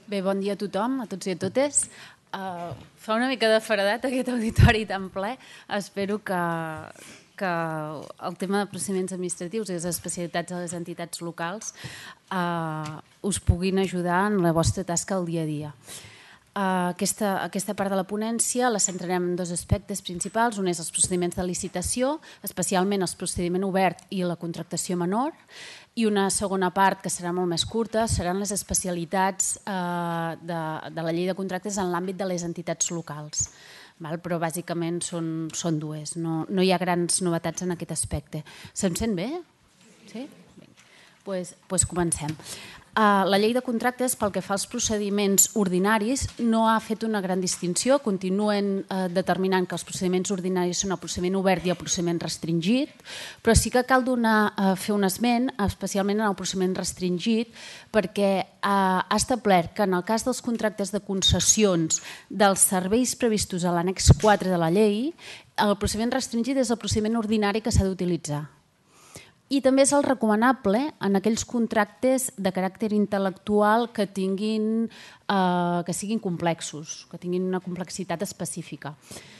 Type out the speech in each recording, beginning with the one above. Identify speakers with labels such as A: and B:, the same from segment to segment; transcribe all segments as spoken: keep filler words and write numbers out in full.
A: Bé, bon dia a tothom, a tots i a totes. Uh, fa una mica de faradat aquest auditori tan ple. Espero que, que el tema de procediments administratius i les especialitats de les entitats locals uh, us puguin ajudar en la vostra tasca al dia a dia. Uh, aquesta, aquesta part de la ponència la centrarem en dos aspectes principals. Un és els procediments de licitació, especialment el procediment obert i la contractació menor, i una segona part, que serà molt més curta, seran les especialitats uh, de, de la llei de contractes en l'àmbit de les entitats locals. Val? Però bàsicament són, són dues, no, no hi ha grans novetats en aquest aspecte. Se'm sent bé? Sí? Bé. Pues, pues comencem. Uh, la llei de contractes, pel que fa als procediments ordinaris, no ha fet una gran distinció. Continuen uh, determinant que els procediments ordinaris són el procediment obert i el procediment restringit, però sí que cal donar, uh, fer un esment, especialment en el procediment restringit, perquè uh, ha establert que en el cas dels contractes de concessions dels serveis previstos a l'annex quatre de la llei, el procediment restringit és el procediment ordinari que s'ha d'utilitzar. I també és el recomanable en aquells contractes de caràcter intel·lectual que tinguin, eh, que siguin complexos, que tinguin una complexitat específica.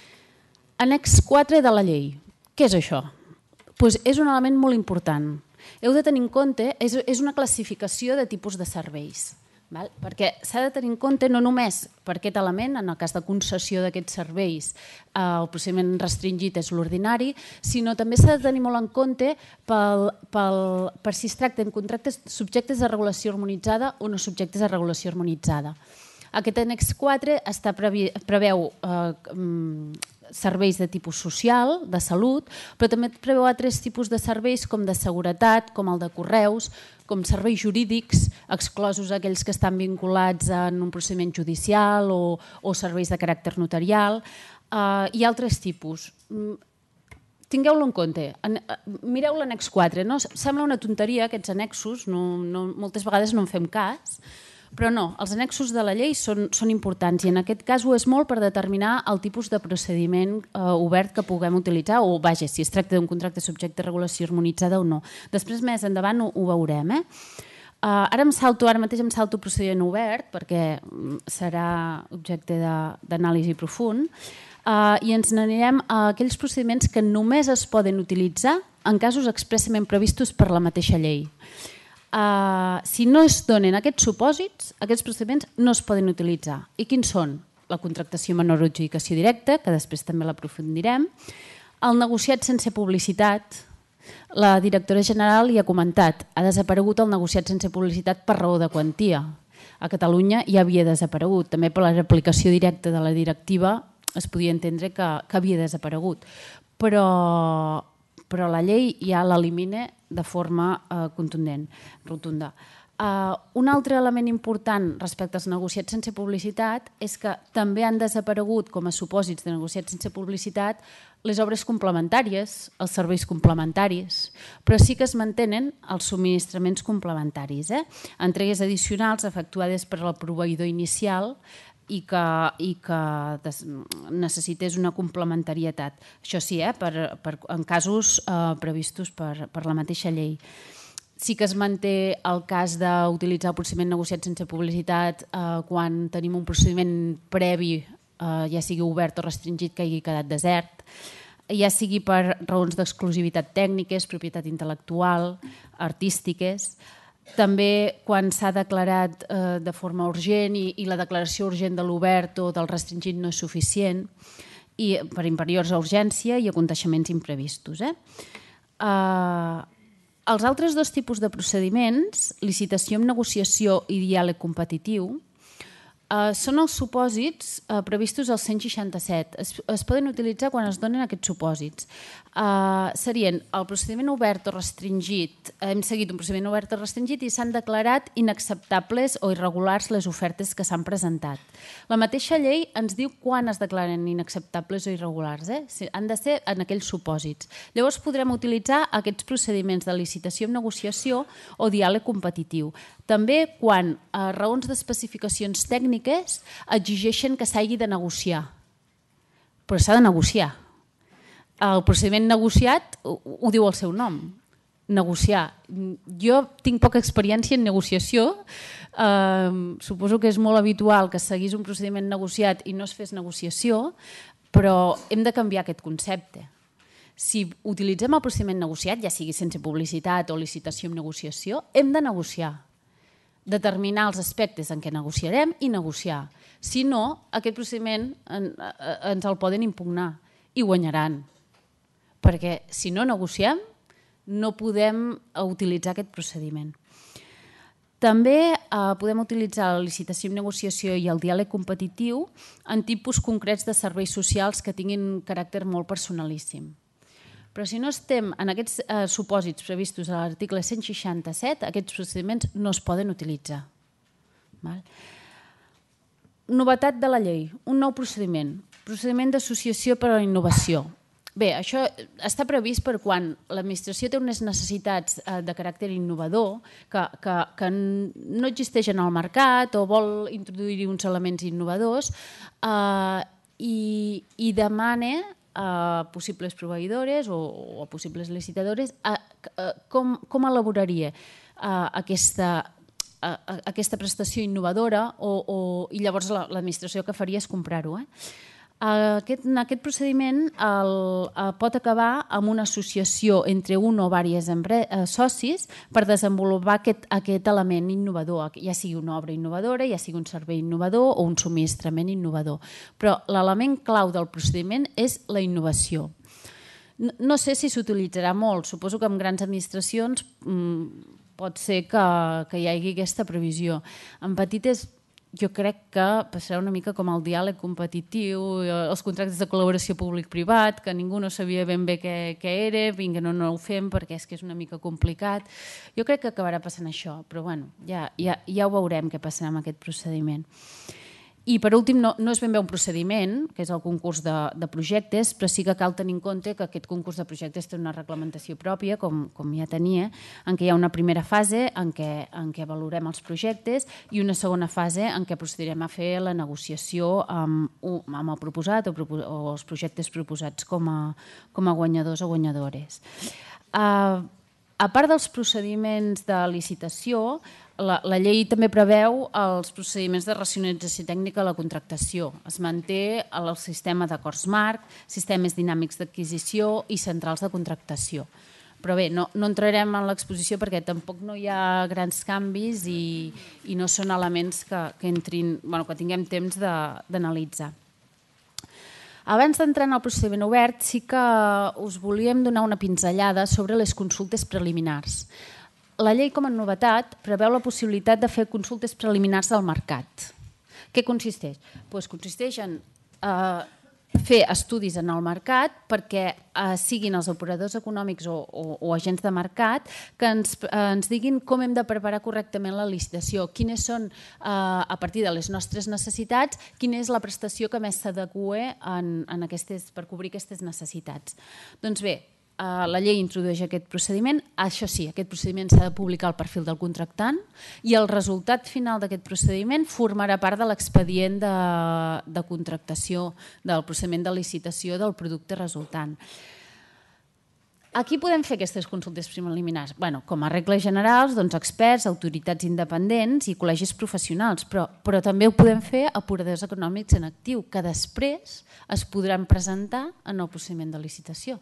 A: Annex quatre de la llei. Què és això? Pues és un element molt important. Heu de tenir en compte, és, és una classificació de tipus de serveis. Val? Perquè s'ha de tenir en compte no només per aquest element, en el cas de concessió d'aquests serveis, eh, el procediment restringit és l'ordinari, sinó també s'ha de tenir molt en compte pel, pel, per si es tracten contractes subjectes de regulació harmonitzada o no subjectes de regulació harmonitzada. Aquest annex quatre està previ, preveu eh, serveis de tipus social, de salut, però també preveu altres tipus de serveis com de seguretat, com el de correus, com serveis jurídics, exclosos aquells que estan vinculats en un procediment judicial o, o serveis de caràcter notarial, eh, i altres tipus. Tingueu-lo en compte. Mireu l'annex quatre. No? Sembla una tonteria, aquests annexos, no, no, moltes vegades no en fem cas, però no, els annexos de la llei són, són importants i en aquest cas ho és molt per determinar el tipus de procediment eh, obert que puguem utilitzar o, vaja, si es tracta d'un contracte subjecte de regulació harmonitzada o no. Després, més endavant, ho, ho veurem. Eh? Uh, ara em salto, ara mateix em salto procediment obert perquè serà objecte d'anàlisi profund uh, i ens n'anirem a aquells procediments que només es poden utilitzar en casos expressament previstos per la mateixa llei. Uh, si no es donen aquests supòsits, aquests procediments no es poden utilitzar. I quins són? La contractació menor o adjudicació directa, que després també l'aprofundirem, el negociat sense publicitat. La directora general hi ha comentat, ha desaparegut el negociat sense publicitat per raó de quantia. A Catalunya ja havia desaparegut, també per l'aplicació directa de la directiva es podia entendre que, que havia desaparegut. Però... però la llei ja l'elimina de forma eh, contundent, rotunda. Uh, un altre element important respecte als negociats sense publicitat és que també han desaparegut com a supòsits de negociats sense publicitat les obres complementàries, els serveis complementaris, però sí que es mantenen els subministraments complementaris, eh? Entregues addicionals efectuades per al proveïdor inicial i que, i que necessités una complementarietat. Això sí, eh, per, per, en casos eh, previstos per, per la mateixa llei. Sí que es manté el cas d'utilitzar el procediment negociat sense publicitat eh, quan tenim un procediment previ, eh, ja sigui obert o restringit, que hagi quedat desert, ja sigui per raons d'exclusivitat tècniques, propietat intel·lectual, artístiques. També quan s'ha declarat eh, de forma urgent i, i la declaració urgent de l'obert o del restringit no és suficient, i per imperiors a urgència i aconteixements imprevistos. Eh? Uh, els altres dos tipus de procediments, licitació amb negociació i diàleg competitiu, Uh, són els supòsits uh, previstos al cent seixanta-set. Es, es poden utilitzar quan es donen aquests supòsits. Uh, serien el procediment obert o restringit. Hem seguit un procediment obert o restringit i s'han declarat inacceptables o irregulars les ofertes que s'han presentat. La mateixa llei ens diu quan es declaren inacceptables o irregulars. Eh? Han de ser en aquells supòsits. Llavors podrem utilitzar aquests procediments de licitació amb negociació o diàleg competitiu. També quan a raons d'especificacions tècniques exigeixen que s'hagi de negociar. Però s'ha de negociar. El procediment negociat ho, ho diu el seu nom. negociar. Jo tinc poca experiència en negociació, eh, suposo que és molt habitual que seguís un procediment negociat i no es fes negociació, però hem de canviar aquest concepte. Si utilitzem el procediment negociat, ja sigui sense publicitat o licitació amb negociació, hem de negociar, determinar els aspectes en què negociarem i negociar. Si no, aquest procediment en, ens el poden impugnar i guanyaran, perquè si no negociem no podem utilitzar aquest procediment. També eh, podem utilitzar la licitació amb negociació i el diàleg competitiu en tipus concrets de serveis socials que tinguin caràcter molt personalíssim. Però si no estem en aquests eh, supòsits previstos a l'article cent seixanta-set, aquests procediments no es poden utilitzar. Val? Novetat de la llei, un nou procediment, procediment d'associació per a la innovació. Bé, això està previst per quan l'administració té unes necessitats de caràcter innovador que, que, que no existeixen al mercat o vol introduir uns elements innovadors eh, i, i demana a possibles proveïdores o, o a possibles licitadores a, a, com, com elaboraria a, aquesta, a, a, aquesta prestació innovadora o, o, i llavors l'administració que faria és comprar-ho. Eh? Aquest, en aquest procediment el, el pot acabar amb una associació entre un o diversos eh, socis per desenvolupar aquest, aquest element innovador, ja sigui una obra innovadora, ja sigui un servei innovador o un subministrament innovador. Però l'element clau del procediment és la innovació. No, no sé si s'utilitzarà molt, suposo que en grans administracions mmm, pot ser que, que hi hagi aquesta previsió. En petites jo crec que passarà una mica com el diàleg competitiu, els contractes de col·laboració públic-privat, que ningú no sabia ben bé què, què era, vinga, no, no ho fem perquè és que és una mica complicat. Jo crec que acabarà passant això, però bueno, ja, ja, ja ho veurem què passarà amb aquest procediment. I per últim, no, no és ben bé un procediment, que és el concurs de, de projectes, però sí que cal tenir en compte que aquest concurs de projectes té una reglamentació pròpia, com, com ja tenia, en què hi ha una primera fase en què, en què valorem els projectes i una segona fase en què procedirem a fer la negociació amb, amb el proposat o, o els projectes proposats com a, com a guanyadors o guanyadores. Uh, a part dels procediments de licitació, La, la llei també preveu els procediments de racionalització tècnica a la contractació. Es manté el sistema d'acords marc, sistemes dinàmics d'adquisició i centrals de contractació. Però bé, no, no entrarem en l'exposició perquè tampoc no hi ha grans canvis i, i no són elements que, que, entrin, bueno, que tinguem temps d'analitzar. Abans d'entrar en el procediment obert, sí que us volíem donar una pinzellada sobre les consultes preliminars. La llei, com a novetat, preveu la possibilitat de fer consultes preliminars del mercat. Què consisteix? Pues consisteix en eh, fer estudis en el mercat perquè eh, siguin els operadors econòmics o, o, o agents de mercat que ens, eh, ens diguin com hem de preparar correctament la licitació, quines són, eh, a partir de les nostres necessitats, quina és la prestació que més s'adequa en, en aquestes, per cobrir aquestes necessitats. Doncs bé, la llei introdueix aquest procediment. Això sí, aquest procediment s'ha de publicar al perfil del contractant i el resultat final d'aquest procediment formarà part de l'expedient de, de contractació, del procediment de licitació del producte resultant. A qui podem fer aquestes consultes preliminars? Bueno, com a regles generals, doncs, experts, autoritats independents i col·legis professionals, però, però també ho podem fer a operadors econòmics en actiu, que després es podran presentar en el procediment de licitació.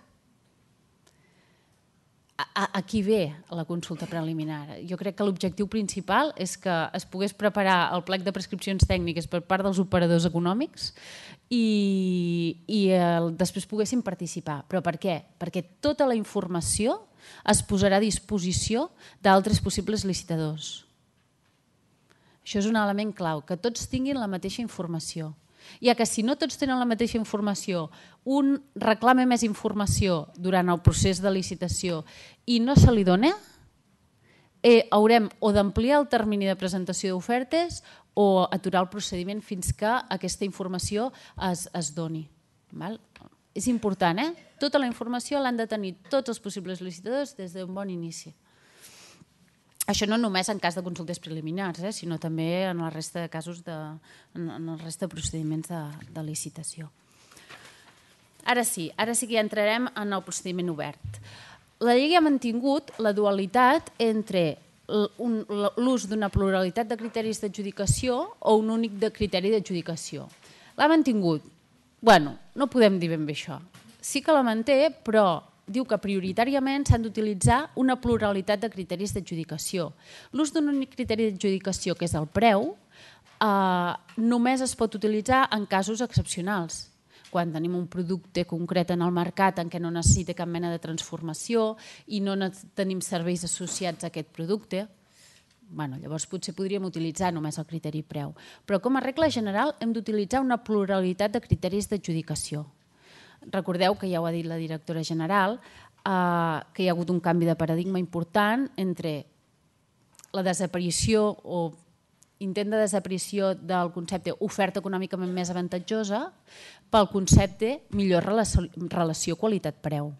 A: A, a qui ve la consulta preliminar? Jo crec que l'objectiu principal és que es pogués preparar el plec de prescripcions tècniques per part dels operadors econòmics i, i el, després poguessin participar. Però per què? Perquè tota la informació es posarà a disposició d'altres possibles licitadors. Això és un element clau, que tots tinguin la mateixa informació. Ja que si no tots tenen la mateixa informació, un reclama més informació durant el procés de licitació i no se li dona, eh, haurem o d'ampliar el termini de presentació d'ofertes o aturar el procediment fins que aquesta informació es, es doni. Val? És important, eh? Tota la informació l'han de tenir tots els possibles licitadors des d'un bon inici. Això no només en cas de consultes preliminars, eh, sinó també en la resta de casos, de, en, en la resta de procediments de, de licitació. Ara sí, ara sí que ja entrarem en el procediment obert. la llei ha mantingut la dualitat entre l'ús d'una pluralitat de criteris d'adjudicació o un únic de criteri d'adjudicació. L'ha mantingut. Bueno, no podem dir ben bé això. Sí que la manté, però diu que prioritàriament s'han d'utilitzar una pluralitat de criteris d'adjudicació. L'ús d'un únic criteri d'adjudicació, que és el preu, eh, només es pot utilitzar en casos excepcionals. Quan tenim un producte concret en el mercat en què no necessita cap mena de transformació i no tenim serveis associats a aquest producte, bueno, llavors potser podríem utilitzar només el criteri preu. Però com a regla general hem d'utilitzar una pluralitat de criteris d'adjudicació. Recordeu que ja ho ha dit la directora general, eh, que hi ha hagut un canvi de paradigma important entre la desaparició o intent de desaparició del concepte oferta econòmicament més avantatjosa pel concepte millor relació qualitat-preu.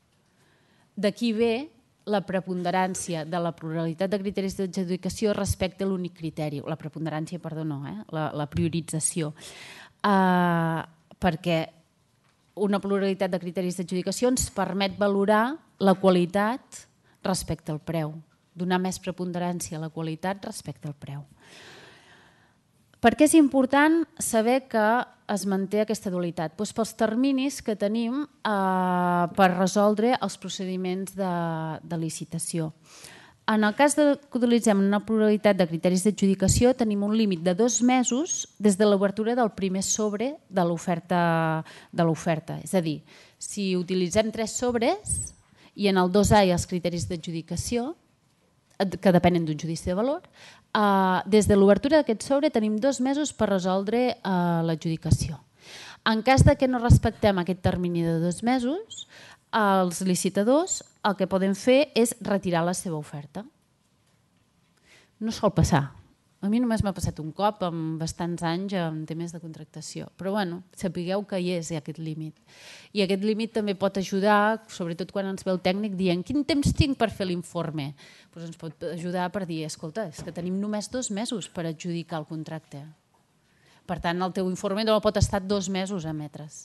A: D'aquí ve la preponderància de la pluralitat de criteris d'adjudicació respecte a l'únic criteri. La preponderància, perdó, no, eh? la, la priorització. Uh, perquè una pluralitat de criteris d'adjudicació ens permet valorar la qualitat respecte al preu, donar més preponderància a la qualitat respecte al preu. Per què és important saber que es manté aquesta dualitat? Doncs pels terminis que tenim eh, per resoldre els procediments de, de licitació. En el cas de, que utilitzem una pluralitat de criteris d'adjudicació tenim un límit de dos mesos des de l'obertura del primer sobre de l'oferta de l'oferta. És a dir, si utilitzem tres sobres i en el dos A hi ha els criteris d'adjudicació, que depenen d'un judici de valor, eh, des de l'obertura d'aquest sobre tenim dos mesos per resoldre eh, l'adjudicació. En cas de que no respectem aquest termini de dos mesos, els licitadors el que poden fer és retirar la seva oferta. No sol passar. A mi només m'ha passat un cop en bastants anys en temes de contractació. Però bueno, sapigueu que hi és aquest límit. I aquest límit també pot ajudar, sobretot quan ens ve el tècnic dient quin temps tinc per fer l'informe. Doncs ens pot ajudar per dir, escolta, és que tenim només dos mesos per adjudicar el contracte. Per tant, el teu informe no pot estar dos mesos a emetre's.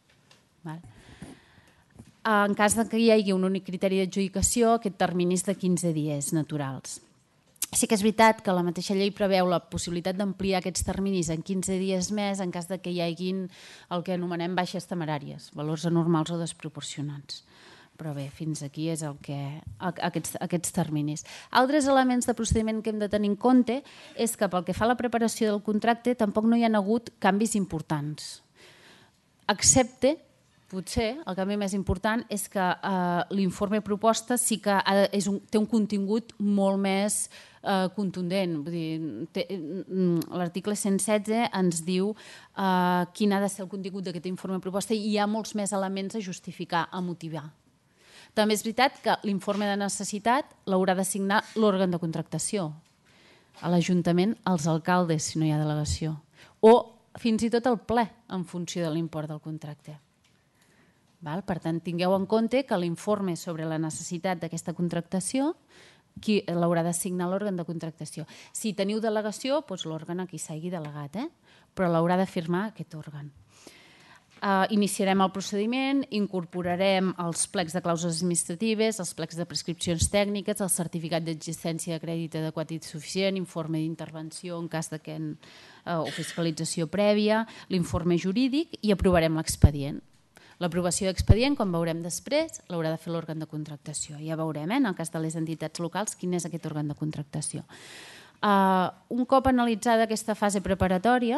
A: En cas que hi hagi un únic criteri d'adjudicació, aquest termini és de quinze dies naturals. Sí que és veritat que la mateixa llei preveu la possibilitat d'ampliar aquests terminis en quinze dies més en cas que hi haguin el que anomenem baixes temeràries, valors anormals o desproporcionats. Però bé, fins aquí és el que, aquests, aquests terminis. Altres elements de procediment que hem de tenir en compte és que pel que fa a la preparació del contracte tampoc no hi ha hagut canvis importants. Excepte, potser, el canvi més important és que eh, l'informe proposta sí que ha, és un, té un contingut molt més eh, contundent. Vull dir, l'article cent setze ens diu eh, quin ha de ser el contingut d'aquest informe proposta i hi ha molts més elements a justificar, a motivar. També és veritat que l'informe de necessitat l'haurà de signar l'òrgan de contractació, a l'Ajuntament, els alcaldes, si no hi ha delegació, o fins i tot el ple en funció de l'import del contracte. Per tant, tingueu en compte que l'informe sobre la necessitat d'aquesta contractació qui l'haurà de signar l'òrgan de contractació. Si teniu delegació, doncs l'òrgan a qui s'hagi delegat, eh? Però l'haurà de firmar aquest òrgan. Uh, iniciarem el procediment, incorporarem els plecs de clàusules administratives, els plecs de prescripcions tècniques, el certificat d'existència de crèdit adequat i suficient, informe d'intervenció en cas de que uh, o fiscalització prèvia, l'informe jurídic i aprovarem l'expedient. L'aprovació d'expedient, com veurem després, l'haurà de fer l'òrgan de contractació. Ja veurem, eh, en el cas de les entitats locals, quin és aquest òrgan de contractació. Uh, un cop analitzada aquesta fase preparatòria,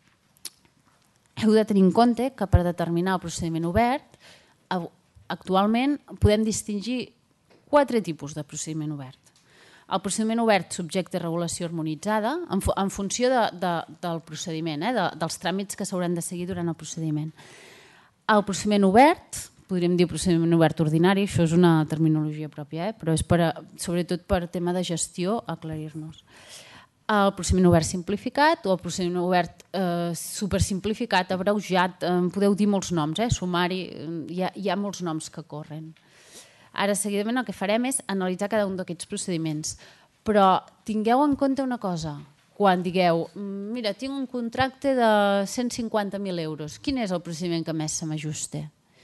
A: heu de tenir en compte que per determinar el procediment obert, actualment podem distingir quatre tipus de procediment obert. El procediment obert subjecte a regulació harmonitzada, en, en funció de, de, del procediment, eh, de, dels tràmits que s'hauran de seguir durant el procediment. El procediment obert, podríem dir procediment obert ordinari, això és una terminologia pròpia, eh, però és per, sobretot per tema de gestió aclarir-nos. El procediment obert simplificat o el procediment obert eh, supersimplificat, abreujat, eh, podeu dir molts noms, eh, sumari, eh, hi, ha, hi ha molts noms que corren. Ara, seguidament, el que farem és analitzar cada un d'aquests procediments. Però tingueu en compte una cosa, quan digueu, mira, tinc un contracte de cent cinquanta mil euros, quin és el procediment que més se m'ajusta?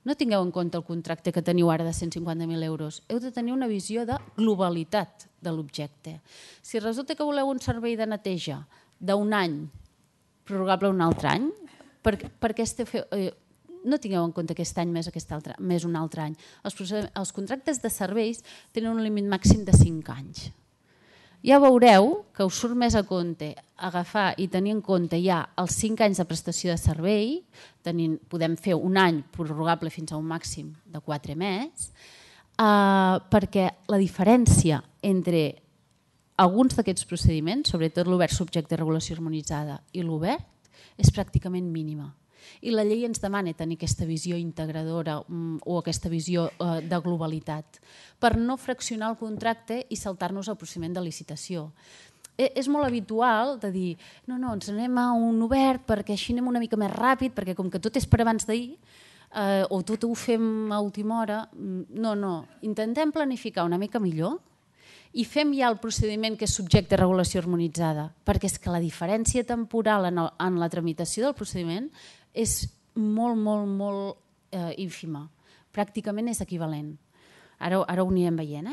A: no tingueu en compte el contracte que teniu ara de cent cinquanta mil euros. Heu de tenir una visió de globalitat de l'objecte. Si resulta que voleu un servei de neteja d'un any, prorrogable un altre any, per, per què esteu fent... Eh, no tingueu en compte aquest any més, aquest altre, més un altre any. Els, els contractes de serveis tenen un límit màxim de cinc anys. Ja veureu que us surt més a compte agafar i tenir en compte ja els cinc anys de prestació de servei, tenint, podem fer un any prorrogable fins a un màxim de quatre més, eh, perquè la diferència entre alguns d'aquests procediments, sobretot l'obert subjecte de regulació harmonitzada i l'obert, és pràcticament mínima. I la llei ens demana tenir aquesta visió integradora o aquesta visió de globalitat per no fraccionar el contracte i saltar-nos el procediment de licitació. És molt habitual de dir no, no, ens anem a un obert perquè així anem una mica més ràpid, perquè com que tot és per abans d'ahir eh, o tot ho fem a última hora, no, no, intentem planificar una mica millor i fem ja el procediment que és subjecte de regulació harmonitzada, perquè és que la diferència temporal en, el, en la tramitació del procediment és molt, molt, molt eh, ínfima. Pràcticament és equivalent. Ara, ara ho anirem veient.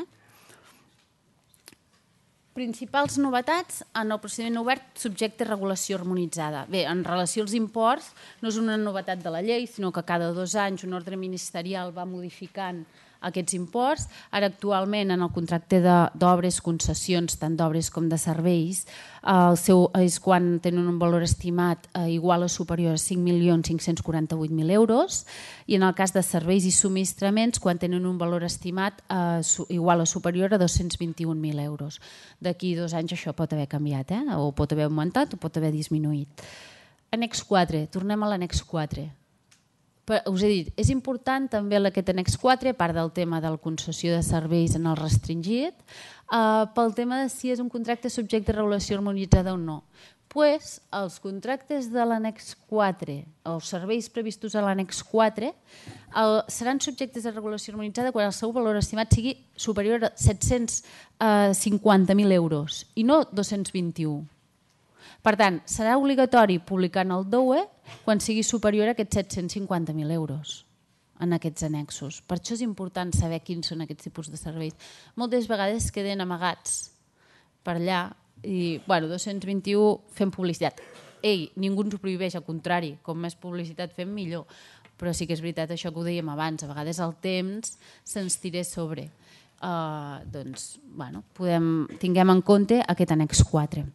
A: Eh? Principals novetats en el procediment obert subjecte de regulació harmonitzada. Bé, en relació als imports, no és una novetat de la llei, sinó que cada dos anys un ordre ministerial va modificant aquests imports. Ara actualment en el contracte d'obres, concessions, tant d'obres com de serveis, el seu és quan tenen un valor estimat igual o superior a cinc milions cinc-cents quaranta-vuit mil euros i en el cas de serveis i subministraments quan tenen un valor estimat igual o superior a dos-cents vint-i-un mil euros. D'aquí dos anys això pot haver canviat, eh? O pot haver augmentat o pot haver disminuït. Annex quatre, tornem a l'annex quatre. Us he dit, és important també aquest annex quatre, a part del tema de la concessió de serveis en el restringit, eh, pel tema de si és un contracte subjecte de regulació harmonitzada o no. Pues, els contractes de l'annex quatre, els serveis previstos a l'annex quatre, el, seran subjectes de regulació harmonitzada quan el seu valor estimat sigui superior a set-cents cinquanta mil euros i no dos-cents vint-i-u. Per tant, serà obligatori publicar en el D O E quan sigui superior a aquests set-cents cinquanta mil euros en aquests annexos. Per això és important saber quins són aquests tipus de serveis. Moltes vegades queden amagats per allà i, bueno, dos-cents vint-i-u fem publicitat. Ei, ningú ens ho prohibeix, al contrari, com més publicitat fem millor. Però sí que és veritat això que ho dèiem abans, a vegades el temps se'ns tira sobre. Uh, doncs, bueno, podem, tinguem en compte aquest annex quatre.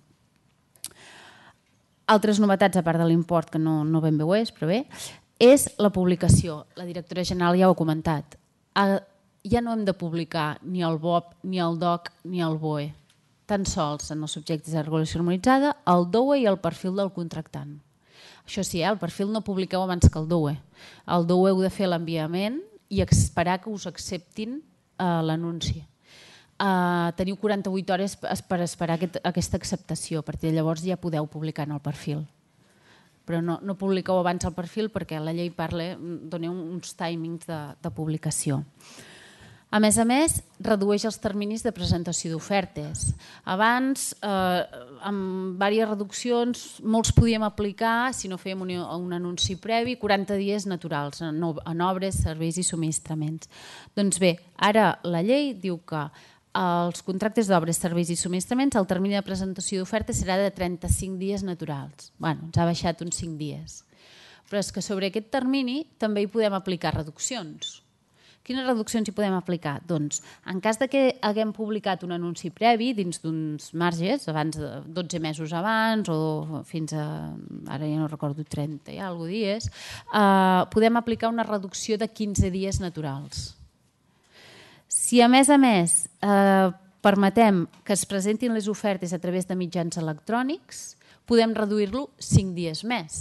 A: Altres novetats, a part de l'import, que no, no ben bé ho és, però bé, és la publicació. La directora general ja ho ha comentat. Ja no hem de publicar ni el B O P, ni el D O C, ni el B O E. Tan sols en els subjectes de regulació harmonitzada, el D O E i el perfil del contractant. Això sí, eh, el perfil no publiqueu abans que el D O E. El D O E heu de fer l'enviament i esperar que us acceptin eh, l'anunci. Uh, teniu quaranta-vuit hores per esperar aquest, aquesta acceptació, perquè llavors ja podeu publicar en el perfil. Però no, no publiqueu abans el perfil perquè la llei parla, doneu uns timings de, de publicació. A més a més, redueix els terminis de presentació d'ofertes. Abans, eh, amb diverses reduccions, molts podíem aplicar, si no fèiem un, un anunci previ, quaranta dies naturals en, en obres, serveis i subministraments. Doncs bé, ara la llei diu que els contractes d'obres, serveis i subministraments, el termini de presentació d'oferta serà de trenta-cinc dies naturals. Bueno, ens ha baixat uns cinc dies. Però és que sobre aquest termini també hi podem aplicar reduccions. Quines reduccions hi podem aplicar? Doncs, en cas de que haguem publicat un anunci previ dins d'uns marges, abans de dotze mesos abans o fins a, ara ja no recordo, trenta i alguna dies, eh, podem aplicar una reducció de quinze dies naturals. Si a més a més eh, permetem que es presentin les ofertes a través de mitjans electrònics, podem reduir-lo cinc dies més.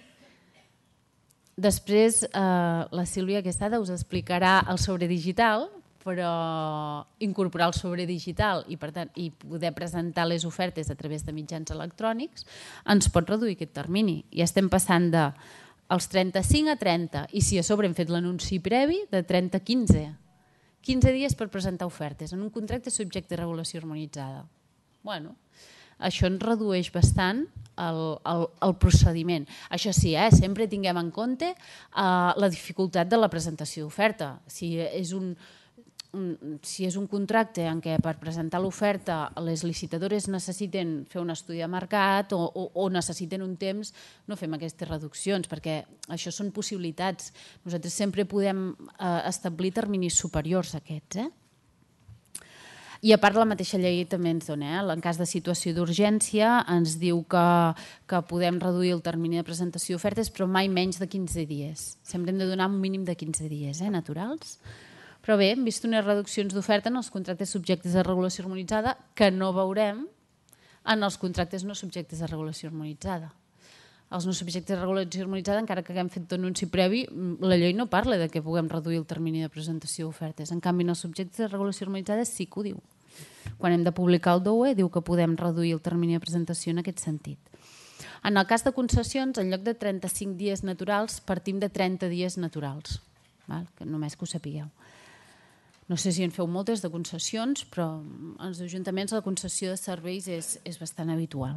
A: Després, eh, la Sílvia Quesada us explicarà el sobre digital, però incorporar el sobre digital i, per tant, i poder presentar les ofertes a través de mitjans electrònics ens pot reduir aquest termini. Ja estem passant de els trenta-cinc a trenta i si a sobre hem fet l'anunci previ de trenta a quinze. quinze dies per presentar ofertes en un contracte subjecte de regulació harmonitzada. Bueno, això ens redueix bastant el, el, el procediment. Això sí, eh, sempre tinguem en compte eh, la dificultat de la presentació d'oferta. Si és un, un, si és un contracte en què per presentar l'oferta les licitadores necessiten fer un estudi de mercat o, o, o necessiten un temps, no fem aquestes reduccions, perquè això són possibilitats. Nosaltres sempre podem eh, establir terminis superiors a aquests, eh? I a part la mateixa llei també ens dona, eh? En cas de situació d'urgència ens diu que, que podem reduir el termini de presentació d'ofertes però mai menys de quinze dies. Sempre hem de donar un mínim de quinze dies, eh, naturals. Però bé, hem vist unes reduccions d'oferta en els contractes subjectes a regulació harmonitzada que no veurem en els contractes no subjectes a regulació harmonitzada. Els no subjectes de regulació harmonitzada, encara que haguem fet anunci previ, la llei no parla de que puguem reduir el termini de presentació d'ofertes. En canvi, en els subjectes de regulació harmonitzada sí que ho diu. Quan hem de publicar el D O E, diu que podem reduir el termini de presentació en aquest sentit. En el cas de concessions, en lloc de trenta-cinc dies naturals, partim de trenta dies naturals. Val? Que només que ho sapigueu. No sé si en feu moltes de concessions, però als ajuntaments la concessió de serveis és, és bastant habitual.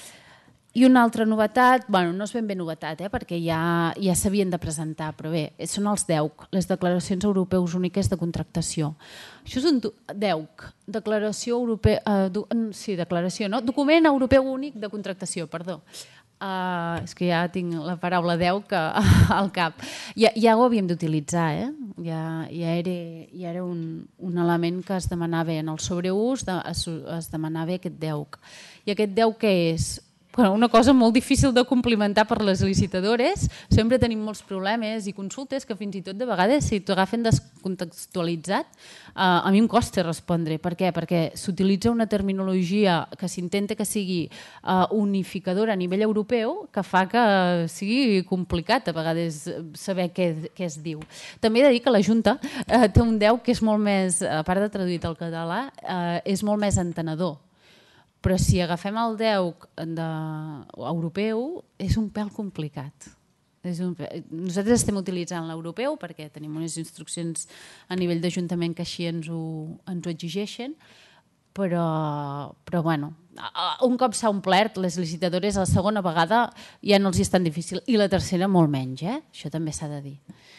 A: I una altra novetat, bueno, no és ben bé novetat, eh, perquè ja, ja s'havien de presentar, però bé, són els D E U C, les Declaracions Europeus Úniques de Contractació. Això és un D E U C, Declaració Europea, eh, do, sí, declaració, no? Document Europeu Únic de Contractació, perdó. Uh, és que ja tinc la paraula D E U C al cap. Ja, ja ho havíem d'utilitzar, eh? Ja, ja era, ja era un, un element que es demanava en el sobreús, de, es, es demanava aquest D E U C. I aquest D E U C què és? Bueno, una cosa molt difícil de complimentar per les licitadores. Sempre tenim molts problemes i consultes que fins i tot de vegades si t'agafen descontextualitzat eh, a mi em costa respondre. Per què? Perquè s'utilitza una terminologia que s'intenta que sigui eh, unificadora a nivell europeu que fa que sigui complicat a vegades saber què, què es diu. També he de dir que la Junta eh, té un D E U C que és molt més, a part de traduït al català, eh, és molt més entenedor. Però si agafem el D E U C de, europeu, és un pèl complicat. És un pèl. Nosaltres estem utilitzant l'europeu perquè tenim unes instruccions a nivell d'Ajuntament que així ens ho, ens ho exigeixen, però, però bueno, un cop s'ha omplert, les licitadores a la segona vegada ja no els hi és tan difícil, i la tercera molt menys, eh? Això també s'ha de dir.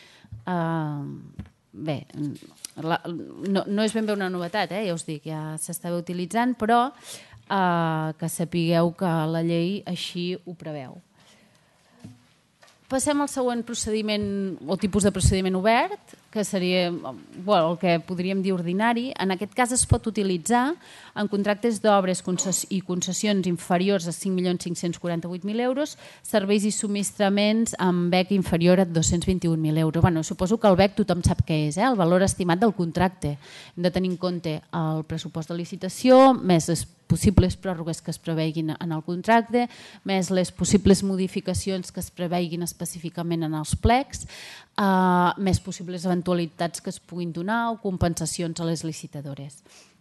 A: Uh, bé, la, no, no és ben bé una novetat, eh? Ja us dic, ja s'estava utilitzant, però Uh, que sapigueu que la llei així ho preveu. Passem al següent procediment o tipus de procediment obert, que seria bueno, el que podríem dir ordinari. En aquest cas es pot utilitzar en contractes d'obres i concessions inferiors a cinc milions cinc-cents quaranta-vuit mil euros, serveis i subministraments amb B E C inferior a dos-cents vint-i-un mil euros. Bueno, suposo que el B E C tothom sap què és, eh? El valor estimat del contracte. Hem de tenir en compte el pressupost de licitació, més les possibles pròrrogues que es preveguin en el contracte, més les possibles modificacions que es preveguin específicament en els plecs, eh, més possibles eventualitats que es puguin donar o compensacions a les licitadores.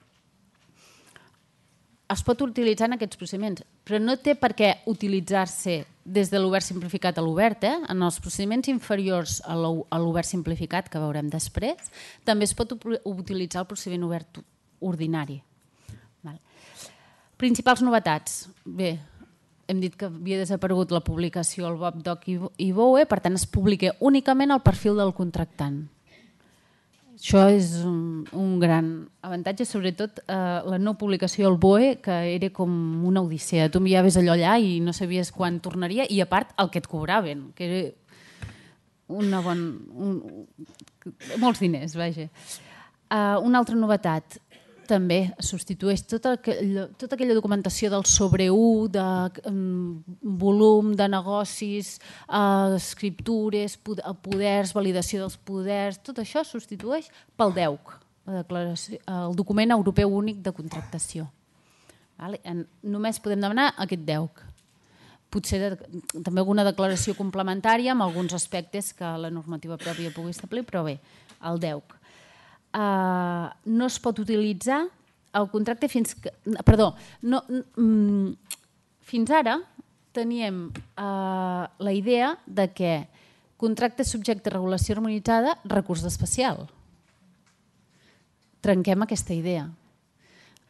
A: Es pot utilitzar en aquests procediments, però no té per què utilitzar-se des de l'obert simplificat a l'obert. Eh? En els procediments inferiors a l'obert simplificat, que veurem després, també es pot utilitzar el procediment obert ordinari. Val. Principals novetats. Bé, hem dit que havia desaparegut la publicació al B O P, D O C i B O E, per tant es publica únicament el perfil del contractant. Això és un, un gran avantatge, sobretot eh, la no publicació al B O E, que era com una odissea. Tu enviaves allò allà i no sabies quan tornaria, i a part el que et cobraven, que era una bon, un, molts diners, vaja. Uh, una altra novetat, també substitueix tota aquella, tota aquella documentació del sobre u, de um, volum de negocis, uh, escriptures, poders, validació dels poders, tot això substitueix pel D E U C, la declaració, el document europeu únic de contractació. Vale? En, només podem demanar aquest D E U C. Potser de, també alguna declaració complementària amb alguns aspectes que la normativa pròpia pugui establir, però bé, el D E U C. Uh, no es pot utilitzar el contracte fins que... Perdó, no, mm, fins ara teníem uh, la idea de que contracte subjecte a regulació harmonitzada, recurs especial. Trenquem aquesta idea.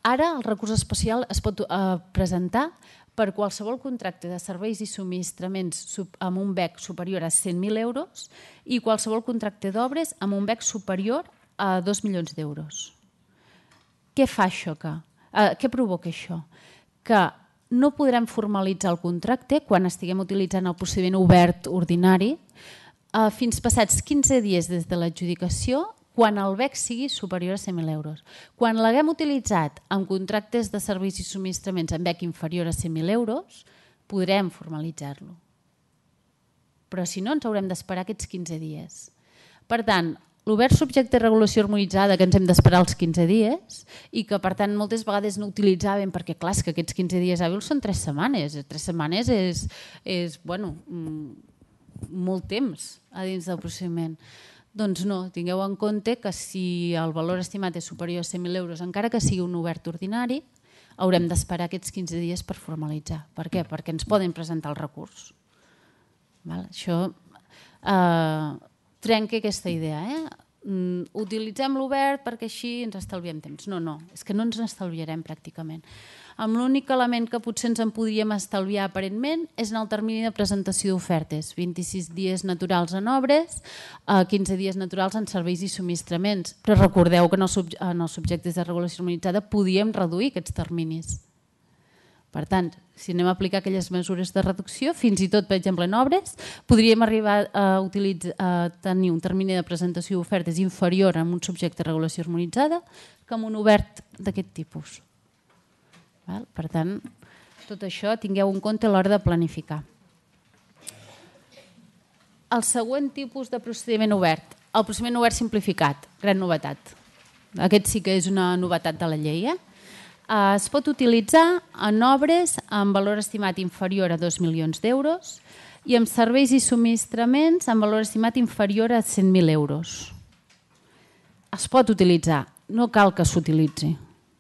A: Ara el recurs especial es pot presentar per qualsevol contracte de serveis i subministraments amb un B E C superior a cent mil euros i qualsevol contracte d'obres amb un B E C superior a dos milions d'euros. Què fa això? Que, eh, què provoca això? Que no podrem formalitzar el contracte quan estiguem utilitzant el procediment obert ordinari eh, fins passats quinze dies des de l'adjudicació quan el B E C sigui superior a cent mil euros. Quan l'haguem utilitzat amb contractes de serveis i subministraments amb B E C inferior a cent mil euros, podrem formalitzar-lo. Però si no, ens haurem d'esperar aquests quinze dies. Per tant, l'obert subjecte de regulació harmonitzada que ens hem d'esperar els quinze dies i que, per tant, moltes vegades no utilitzàvem perquè, clar, és que aquests quinze dies hàbils són tres setmanes. Tres setmanes és, és bueno, molt temps a dins del procediment. Doncs no, tingueu en compte que si el valor estimat és superior a cent mil euros, encara que sigui un obert ordinari, haurem d'esperar aquests quinze dies per formalitzar. Per què? Perquè ens poden presentar el recurs. Val? Això eh, trenca aquesta idea. Eh? Mm, utilitzem l'obert perquè així ens estalviem temps. No, no, és que no ens n'estalviarem pràcticament. Amb l'únic element que potser ens en podríem estalviar aparentment és en el termini de presentació d'ofertes. vint-i-sis dies naturals en obres, quinze dies naturals en serveis i subministraments. Però recordeu que en els, sub en els subjectes de regulació harmonitzada podíem reduir aquests terminis. Per tant, si anem a aplicar aquelles mesures de reducció, fins i tot, per exemple, en obres, podríem arribar a, utilitzar, a tenir un termini de presentació d'ofertes inferior en un subjecte de regulació harmonitzada que en un obert d'aquest tipus. Per tant, tot això tingueu en compte a l'hora de planificar. El següent tipus de procediment obert, el procediment obert simplificat, gran novetat. Aquest sí que és una novetat de la llei. Eh? Es pot utilitzar en obres amb valor estimat inferior a dos milions d'euros i amb serveis i subministraments amb valor estimat inferior a cent mil euros. Es pot utilitzar, no cal que s'utilitzi.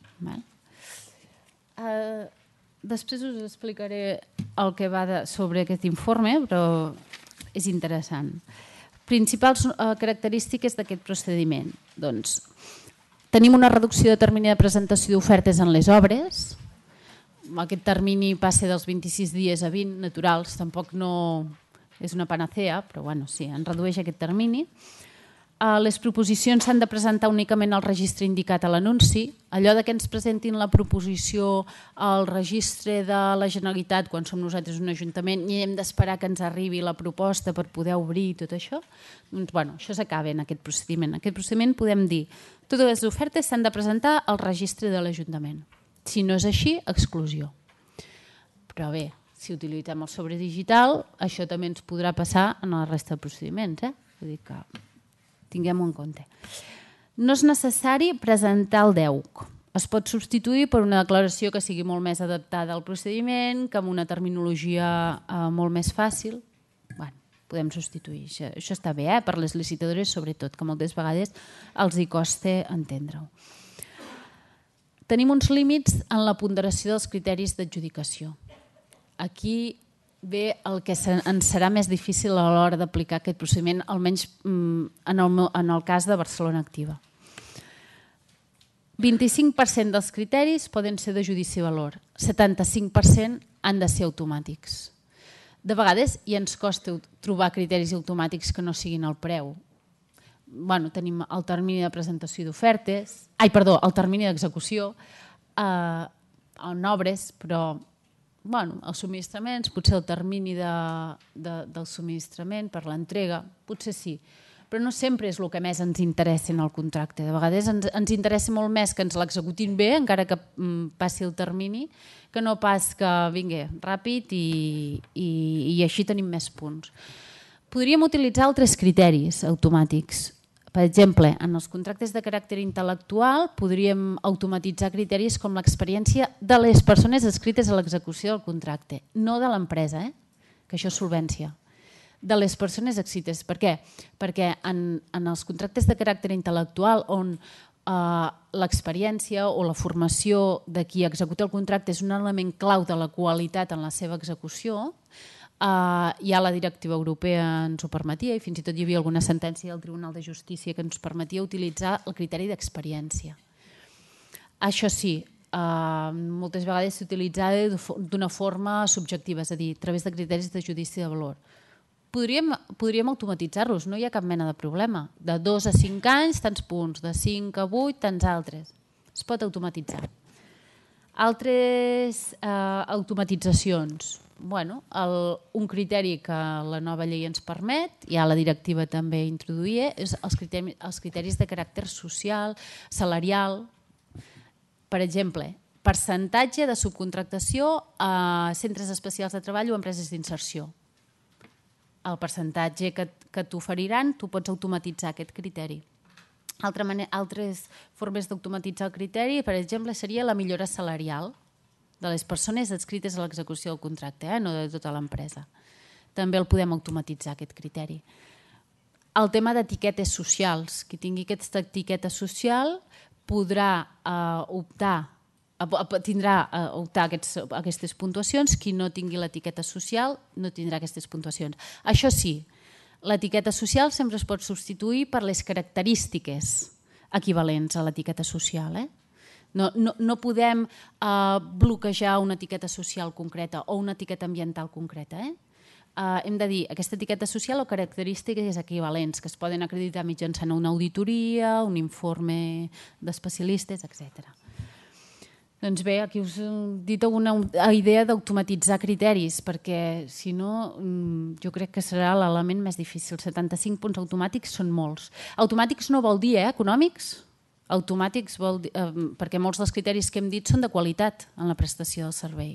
A: Uh, després us explicaré el que va de, sobre aquest informe, però és interessant. Principals uh, característiques d'aquest procediment. Doncs, tenim una reducció de termini de presentació d'ofertes en les obres. Aquest termini passa dels vint-i-sis dies a vint naturals, tampoc no és una panacea, però bueno, sí, en redueix aquest termini. Les proposicions s'han de presentar únicament al registre indicat a l'anunci. Allò de que ens presentin la proposició al registre de la Generalitat quan som nosaltres un ajuntament i hem d'esperar que ens arribi la proposta per poder obrir tot això, doncs bueno, això s'acaba en aquest procediment. En aquest procediment podem dir que totes les ofertes s'han de presentar al registre de l'Ajuntament. Si no és així, exclusió. Però bé, si utilitzem el sobre digital, això també ens podrà passar en la resta de procediments. Eh? Vull dir que tinguem-ho en compte. No és necessari presentar el D E U C. Es pot substituir per una declaració que sigui molt més adaptada al procediment, que amb una terminologia eh, molt més fàcil. Bueno, podem substituir. Això, això està bé, eh? Per les licitadores sobretot, que moltes vegades els hi costa entendre-ho. Tenim uns límits en la ponderació dels criteris d'adjudicació. Aquí ve el que ens serà més difícil a l'hora d'aplicar aquest procediment, almenys en el, en el cas de Barcelona Activa. vint-i-cinc per cent dels criteris poden ser de judici valor, setanta-cinc per cent han de ser automàtics. De vegades ja ens costa trobar criteris automàtics que no siguin el preu. Bueno, tenim el termini de presentació d'ofertes, ai, perdó, el termini d'execució eh, en obres, però bueno, els subministraments, potser el termini de, de, del subministrament per l'entrega, potser sí, però no sempre és el que més ens interessa en el contracte. De vegades ens, ens interessa molt més que ens l'executin bé, encara que mm, passi el termini, que no pas que vingui ràpid i, i, i així tenim més punts. Podríem utilitzar altres criteris automàtics. Per exemple, en els contractes de caràcter intel·lectual podríem automatitzar criteris com l'experiència de les persones adscrites a l'execució del contracte, no de l'empresa, eh? Que això és solvència, de les persones adscrites. Per què? Perquè en, en els contractes de caràcter intel·lectual on eh, l'experiència o la formació de qui executa el contracte és un element clau de la qualitat en la seva execució, Uh, ja la directiva europea ens ho permetia i fins i tot hi havia alguna sentència del Tribunal de Justícia que ens permetia utilitzar el criteri d'experiència. Això sí, moltes vegades s'utilitzava d'una forma subjectiva, és a dir, a través de criteris de judici de valor. Podríem, podríem automatitzar-los, no hi ha cap mena de problema. De dos a cinc anys, tants punts, de cinc a vuit, tants altres. Es pot automatitzar. Altres eh, automatitzacions. Bueno, el, un criteri que la nova llei ens permet, ja la directiva també introduïa, és els criteris, els criteris de caràcter social, salarial. Per exemple, percentatge de subcontractació a centres especials de treball o empreses d'inserció. El percentatge que, que t'oferiran, tu pots automatitzar aquest criteri. Altra manera, altres formes d'automatitzar el criteri, per exemple, seria la millora salarial de les persones adscrites a l'execució del contracte, eh? No de tota l'empresa. També el podem automatitzar, aquest criteri. El tema d'etiquetes socials. Qui tingui aquesta etiqueta social podrà eh, optar, tindrà eh, optar aquests, aquestes puntuacions. Qui no tingui l'etiqueta social no tindrà aquestes puntuacions. Això sí, l'etiqueta social sempre es pot substituir per les característiques equivalents a l'etiqueta social, eh? No, no, no podem eh, bloquejar una etiqueta social concreta o una etiqueta ambiental concreta. Eh? Eh, hem de dir aquesta etiqueta social o característiques equivalents que es poden acreditar mitjançant una auditoria, un informe d'especialistes, etcètera. Doncs bé, aquí us he dit una idea d'automatitzar criteris, perquè si no, jo crec que serà l'element més difícil. setanta-cinc punts automàtics són molts. Automàtics no vol dir, eh, econòmics. Automàtics vol dir, eh, perquè molts dels criteris que hem dit són de qualitat en la prestació del servei.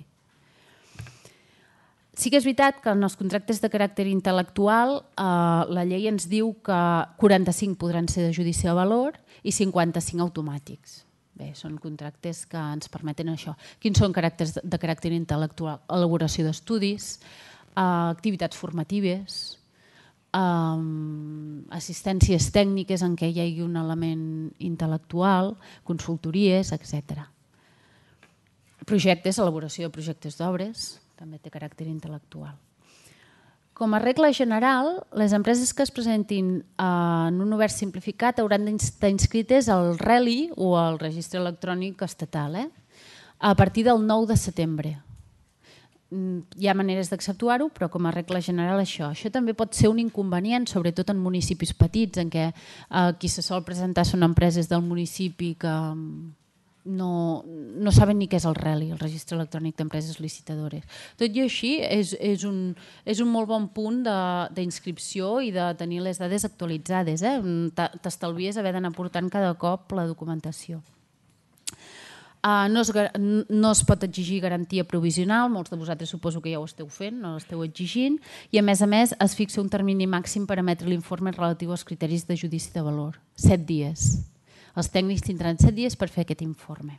A: Sí que és veritat que en els contractes de caràcter intel·lectual eh, la llei ens diu que quaranta-cinc podran ser de judici de valor i cinquanta-cinc automàtics. Bé, són contractes que ens permeten això. Quins són caràcters de caràcter intel·lectual? Elaboració d'estudis, eh, activitats formatives, Um, assistències tècniques en què hi hagi un element intel·lectual, consultories, etcètera. Projectes, elaboració de projectes d'obres, també té caràcter intel·lectual. Com a regla general, les empreses que es presentin en un obert simplificat hauran d'estar inscrites al R E L I o al Registre Electrònic Estatal, eh? A partir del nou de setembre. Hi ha maneres d'acceptuar-ho, però com a regla general això. Això també pot ser un inconvenient, sobretot en municipis petits, en què eh, qui se sol presentar són empreses del municipi que no, no saben ni què és el R E L I, el Registre Electrònic d'Empreses Licitadores. Tot i així, és, és, un, és un molt bon punt d'inscripció i de tenir les dades actualitzades. Eh? T'estalvies haver d'anar portant cada cop la documentació. Uh, no, es, no es pot exigir garantia provisional, molts de vosaltres suposo que ja ho esteu fent, no l'esteu exigint, i a més a més es fixa un termini màxim per emetre l'informe relatiu als criteris de judici de valor, set dies. Els tècnics tindran set dies per fer aquest informe.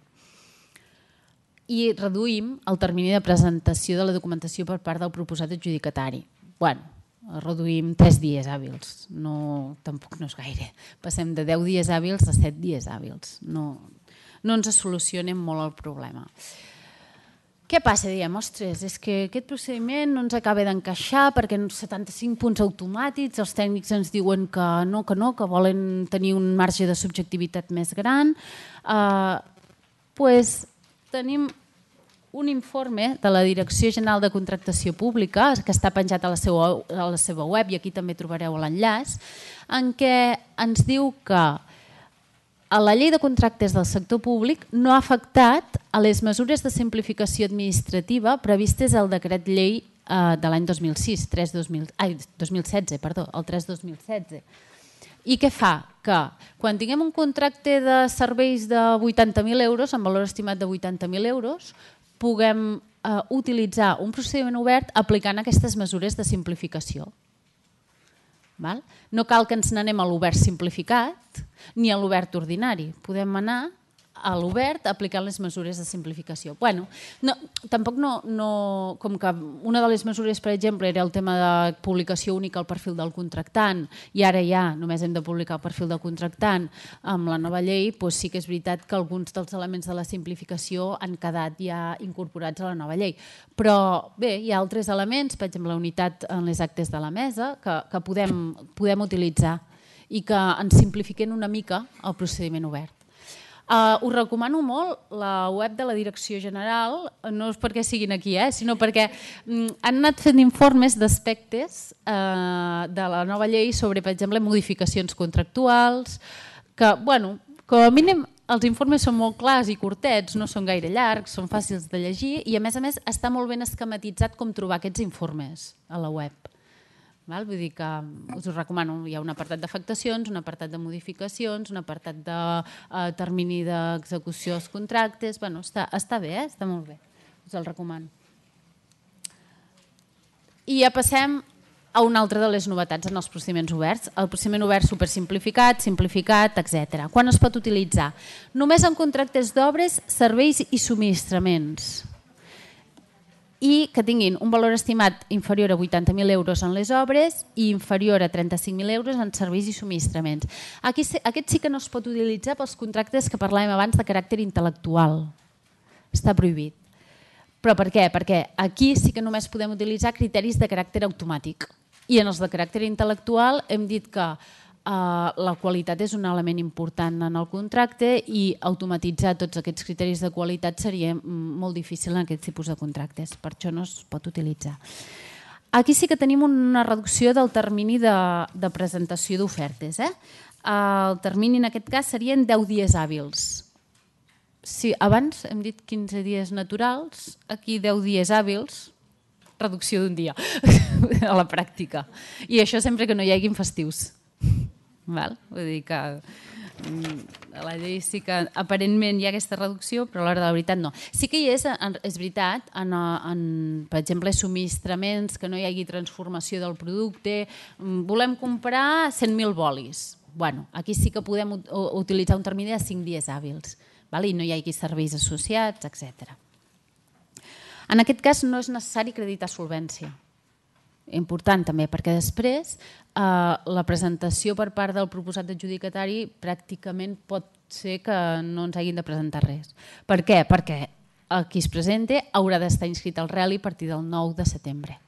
A: I reduïm el termini de presentació de la documentació per part del proposat adjudicatari. Bueno, reduïm tres dies hàbils, no, tampoc no és gaire. Passem de deu dies hàbils a set dies hàbils, no... no ens solucionem molt el problema. Què passa? Diem, ostres, és que aquest procediment no ens acaba d'encaixar perquè setanta-cinc punts automàtics, els tècnics ens diuen que no, que no, que volen tenir un marge de subjectivitat més gran. Uh, pues, tenim un informe de la Direcció General de Contractació Pública, que està penjat a la seva, a la seva web, i aquí també trobareu l'enllaç, en què ens diu que a la llei de contractes del sector públic no ha afectat a les mesures de simplificació administrativa previstes al decret llei eh, de l'any dos mil sis, tres dos mil, ai, dos mil setze, perdó, el tres dos mil setze. I què fa? Que quan tinguem un contracte de serveis de vuitanta mil euros, amb valor estimat de vuitanta mil euros, puguem eh, utilitzar un procediment obert aplicant aquestes mesures de simplificació. Val? No cal que ens n'anem a l'obert simplificat ni a l'obert ordinari. Podem anar a l'obert aplicant les mesures de simplificació. Bueno, no, tampoc no, no... Com que una de les mesures, per exemple, era el tema de publicació única al perfil del contractant i ara ja només hem de publicar el perfil del contractant amb la nova llei, doncs sí que és veritat que alguns dels elements de la simplificació han quedat ja incorporats a la nova llei. Però bé, hi ha altres elements, per exemple, la unitat en les actes de la mesa, que, que podem, podem utilitzar i que ens simplifiquen una mica el procediment obert. Uh, us recomano molt la web de la Direcció General, no és perquè siguin aquí, eh, sinó perquè mm, han anat fent informes d'aspectes uh, de la nova llei sobre, per exemple, modificacions contractuals, que, bueno, com a mínim els informes són molt clars i curtets, no són gaire llargs, són fàcils de llegir i, a més a més, està molt ben esquematitzat com trobar aquests informes a la web. Val? Vull dir que us ho recomano. Hi ha un apartat d'afectacions, un apartat de modificacions, un apartat de eh, termini d'execució dels contractes. Bueno, està, està bé, eh? Està molt bé. Us el recomano. I ja passem a una altra de les novetats en els procediments oberts. El procediment obert supersimplificat, simplificat, etcètera. Quan es pot utilitzar? Només en contractes d'obres, serveis i subministraments. I que tinguin un valor estimat inferior a vuitanta mil euros en les obres i inferior a trenta-cinc mil euros en serveis i subministraments. Aquí, aquest sí que no es pot utilitzar pels contractes que parlàvem abans de caràcter intel·lectual. Està prohibit. Però per què? Perquè aquí sí que només podem utilitzar criteris de caràcter automàtic. I en els de caràcter intel·lectual hem dit que Uh, la qualitat és un element important en el contracte i automatitzar tots aquests criteris de qualitat seria molt difícil en aquest tipus de contractes, per això no es pot utilitzar. Aquí sí que tenim una reducció del termini de, de presentació d'ofertes. Eh? El termini en aquest cas serien deu dies hàbils. Si abans hem dit quinze dies naturals, aquí deu dies hàbils, reducció d'un dia a la pràctica. I això sempre que no hi hagin festius. Val? Vull dir que a la llei sí que aparentment hi ha aquesta reducció, però a l'hora de la veritat no. Sí que hi és, és veritat, en, en, per exemple, subministraments, que no hi hagi transformació del producte. Volem comprar cent mil bolis. Bueno, aquí sí que podem utilitzar un termini de cinc dies hàbils, val? I no hi hagi serveis associats, etcètera. En aquest cas no és necessari acreditar solvència. Important també, perquè després eh, la presentació per part del proposat adjudicatari pràcticament pot ser que no ens hagin de presentar res. Per què? Perquè el qui es presente haurà d'estar inscrit al Reli a partir del nou de setembre.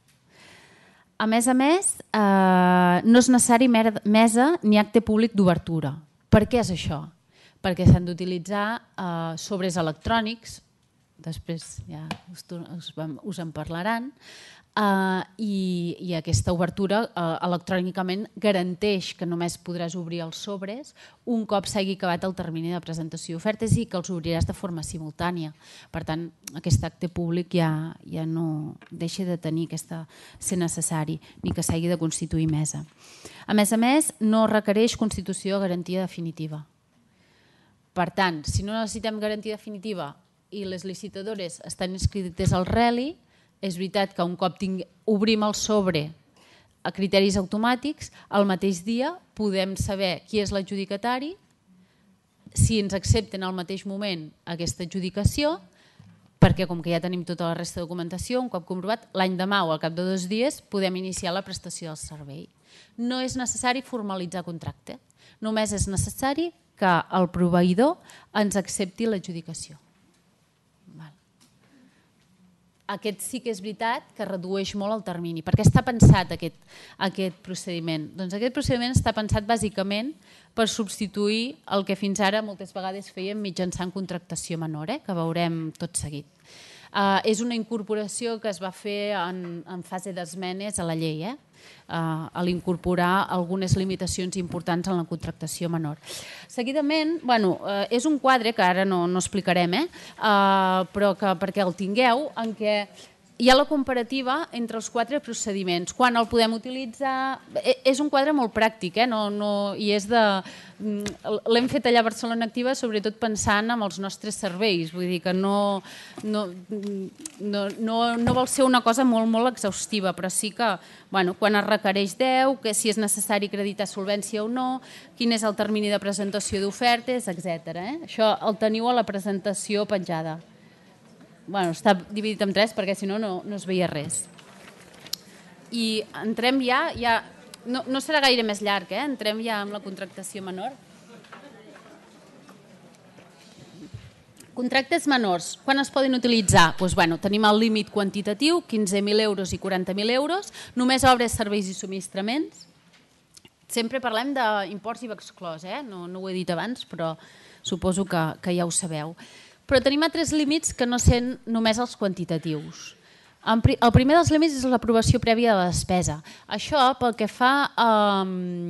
A: A més a més, eh, no és necessari mesa ni acte públic d'obertura. Per què és això? Perquè s'han d'utilitzar eh, sobres electrònics, després ja us, us, us en parlaran, Uh, i, i aquesta obertura uh, electrònicament garanteix que només podràs obrir els sobres un cop s'hagi acabat el termini de presentació d'ofertes i que els obriràs de forma simultània. Per tant, aquest acte públic ja, ja no deixa de tenir aquesta, ser necessari ni que s'hagi de constituir mesa. A més a més, no requereix constitució de garantia definitiva. Per tant, si no necessitem garantia definitiva i les licitadores estan inscrites al Reli, és veritat que un cop tingui, obrim el sobre a criteris automàtics, al mateix dia podem saber qui és l'adjudicatari, si ens accepten al mateix moment aquesta adjudicació, perquè com que ja tenim tota la resta de documentació, un cop comprovat, l'any demà o al cap de dos dies podem iniciar la prestació del servei. No és necessari formalitzar contracte, només és necessari que el proveïdor ens accepti l'adjudicació. Aquest sí que és veritat que redueix molt el termini. Per què està pensat aquest, aquest procediment? Doncs aquest procediment està pensat bàsicament per substituir el que fins ara moltes vegades fèiem mitjançant contractació menor, eh? Que veurem tot seguit. Uh, és una incorporació que es va fer en, en fase d'esmenes a la llei, eh? uh, a l'incorporar algunes limitacions importants en la contractació menor. Seguidament, bueno, uh, és un quadre que ara no, no explicarem, eh? uh, però que perquè el tingueu, en què hi ha la comparativa entre els quatre procediments. Quan el podem utilitzar... És un quadre molt pràctic, eh? no, no, i és de... L'hem fet allà a Barcelona Activa sobretot pensant en els nostres serveis, vull dir que no, no, no, no, no vol ser una cosa molt, molt exhaustiva, però sí que bueno, quan es requereix deu, que si és necessari acreditar solvència o no, quin és el termini de presentació d'ofertes, etcètera. Eh? Això el teniu a la presentació penjada. Bueno, està dividit en tres perquè si no, no es veia res. I entrem ja, ja no, no serà gaire més llarg, eh? Entrem ja amb la contractació menor. Contractes menors, quan es poden utilitzar? Doncs, bueno, tenim el límit quantitatiu, quinze mil euros i quaranta mil euros, només obres, serveis i subministraments. Sempre parlem d'imports i exclòs, eh? no, no ho he dit abans, però suposo que, que ja ho sabeu. Però tenim altres límits que no sent només els quantitatius. El primer dels límits és l'aprovació prèvia de la despesa. Això, pel que fa a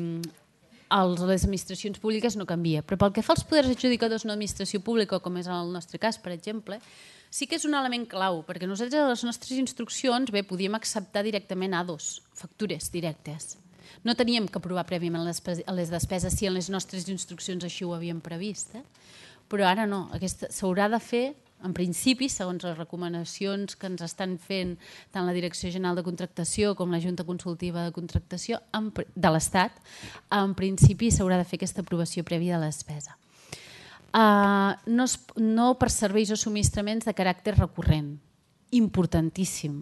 A: les administracions públiques, no canvia, però pel que fa als poders adjudicadors no d'administració pública, com és el nostre cas, per exemple, sí que és un element clau, perquè nosaltres a les nostres instruccions bé, podíem acceptar directament A dos, factures directes. No teníem que aprovar prèviament les despeses si en les nostres instruccions així ho havíem previst. Eh? Però ara no, s'haurà de fer, en principi, segons les recomanacions que ens estan fent tant la Direcció General de Contractació com la Junta Consultiva de Contractació de l'Estat, en principi s'haurà de fer aquesta aprovació prèvia de la despesa. Uh, no, es, no per serveis o subministraments de caràcter recurrent. Importantíssim.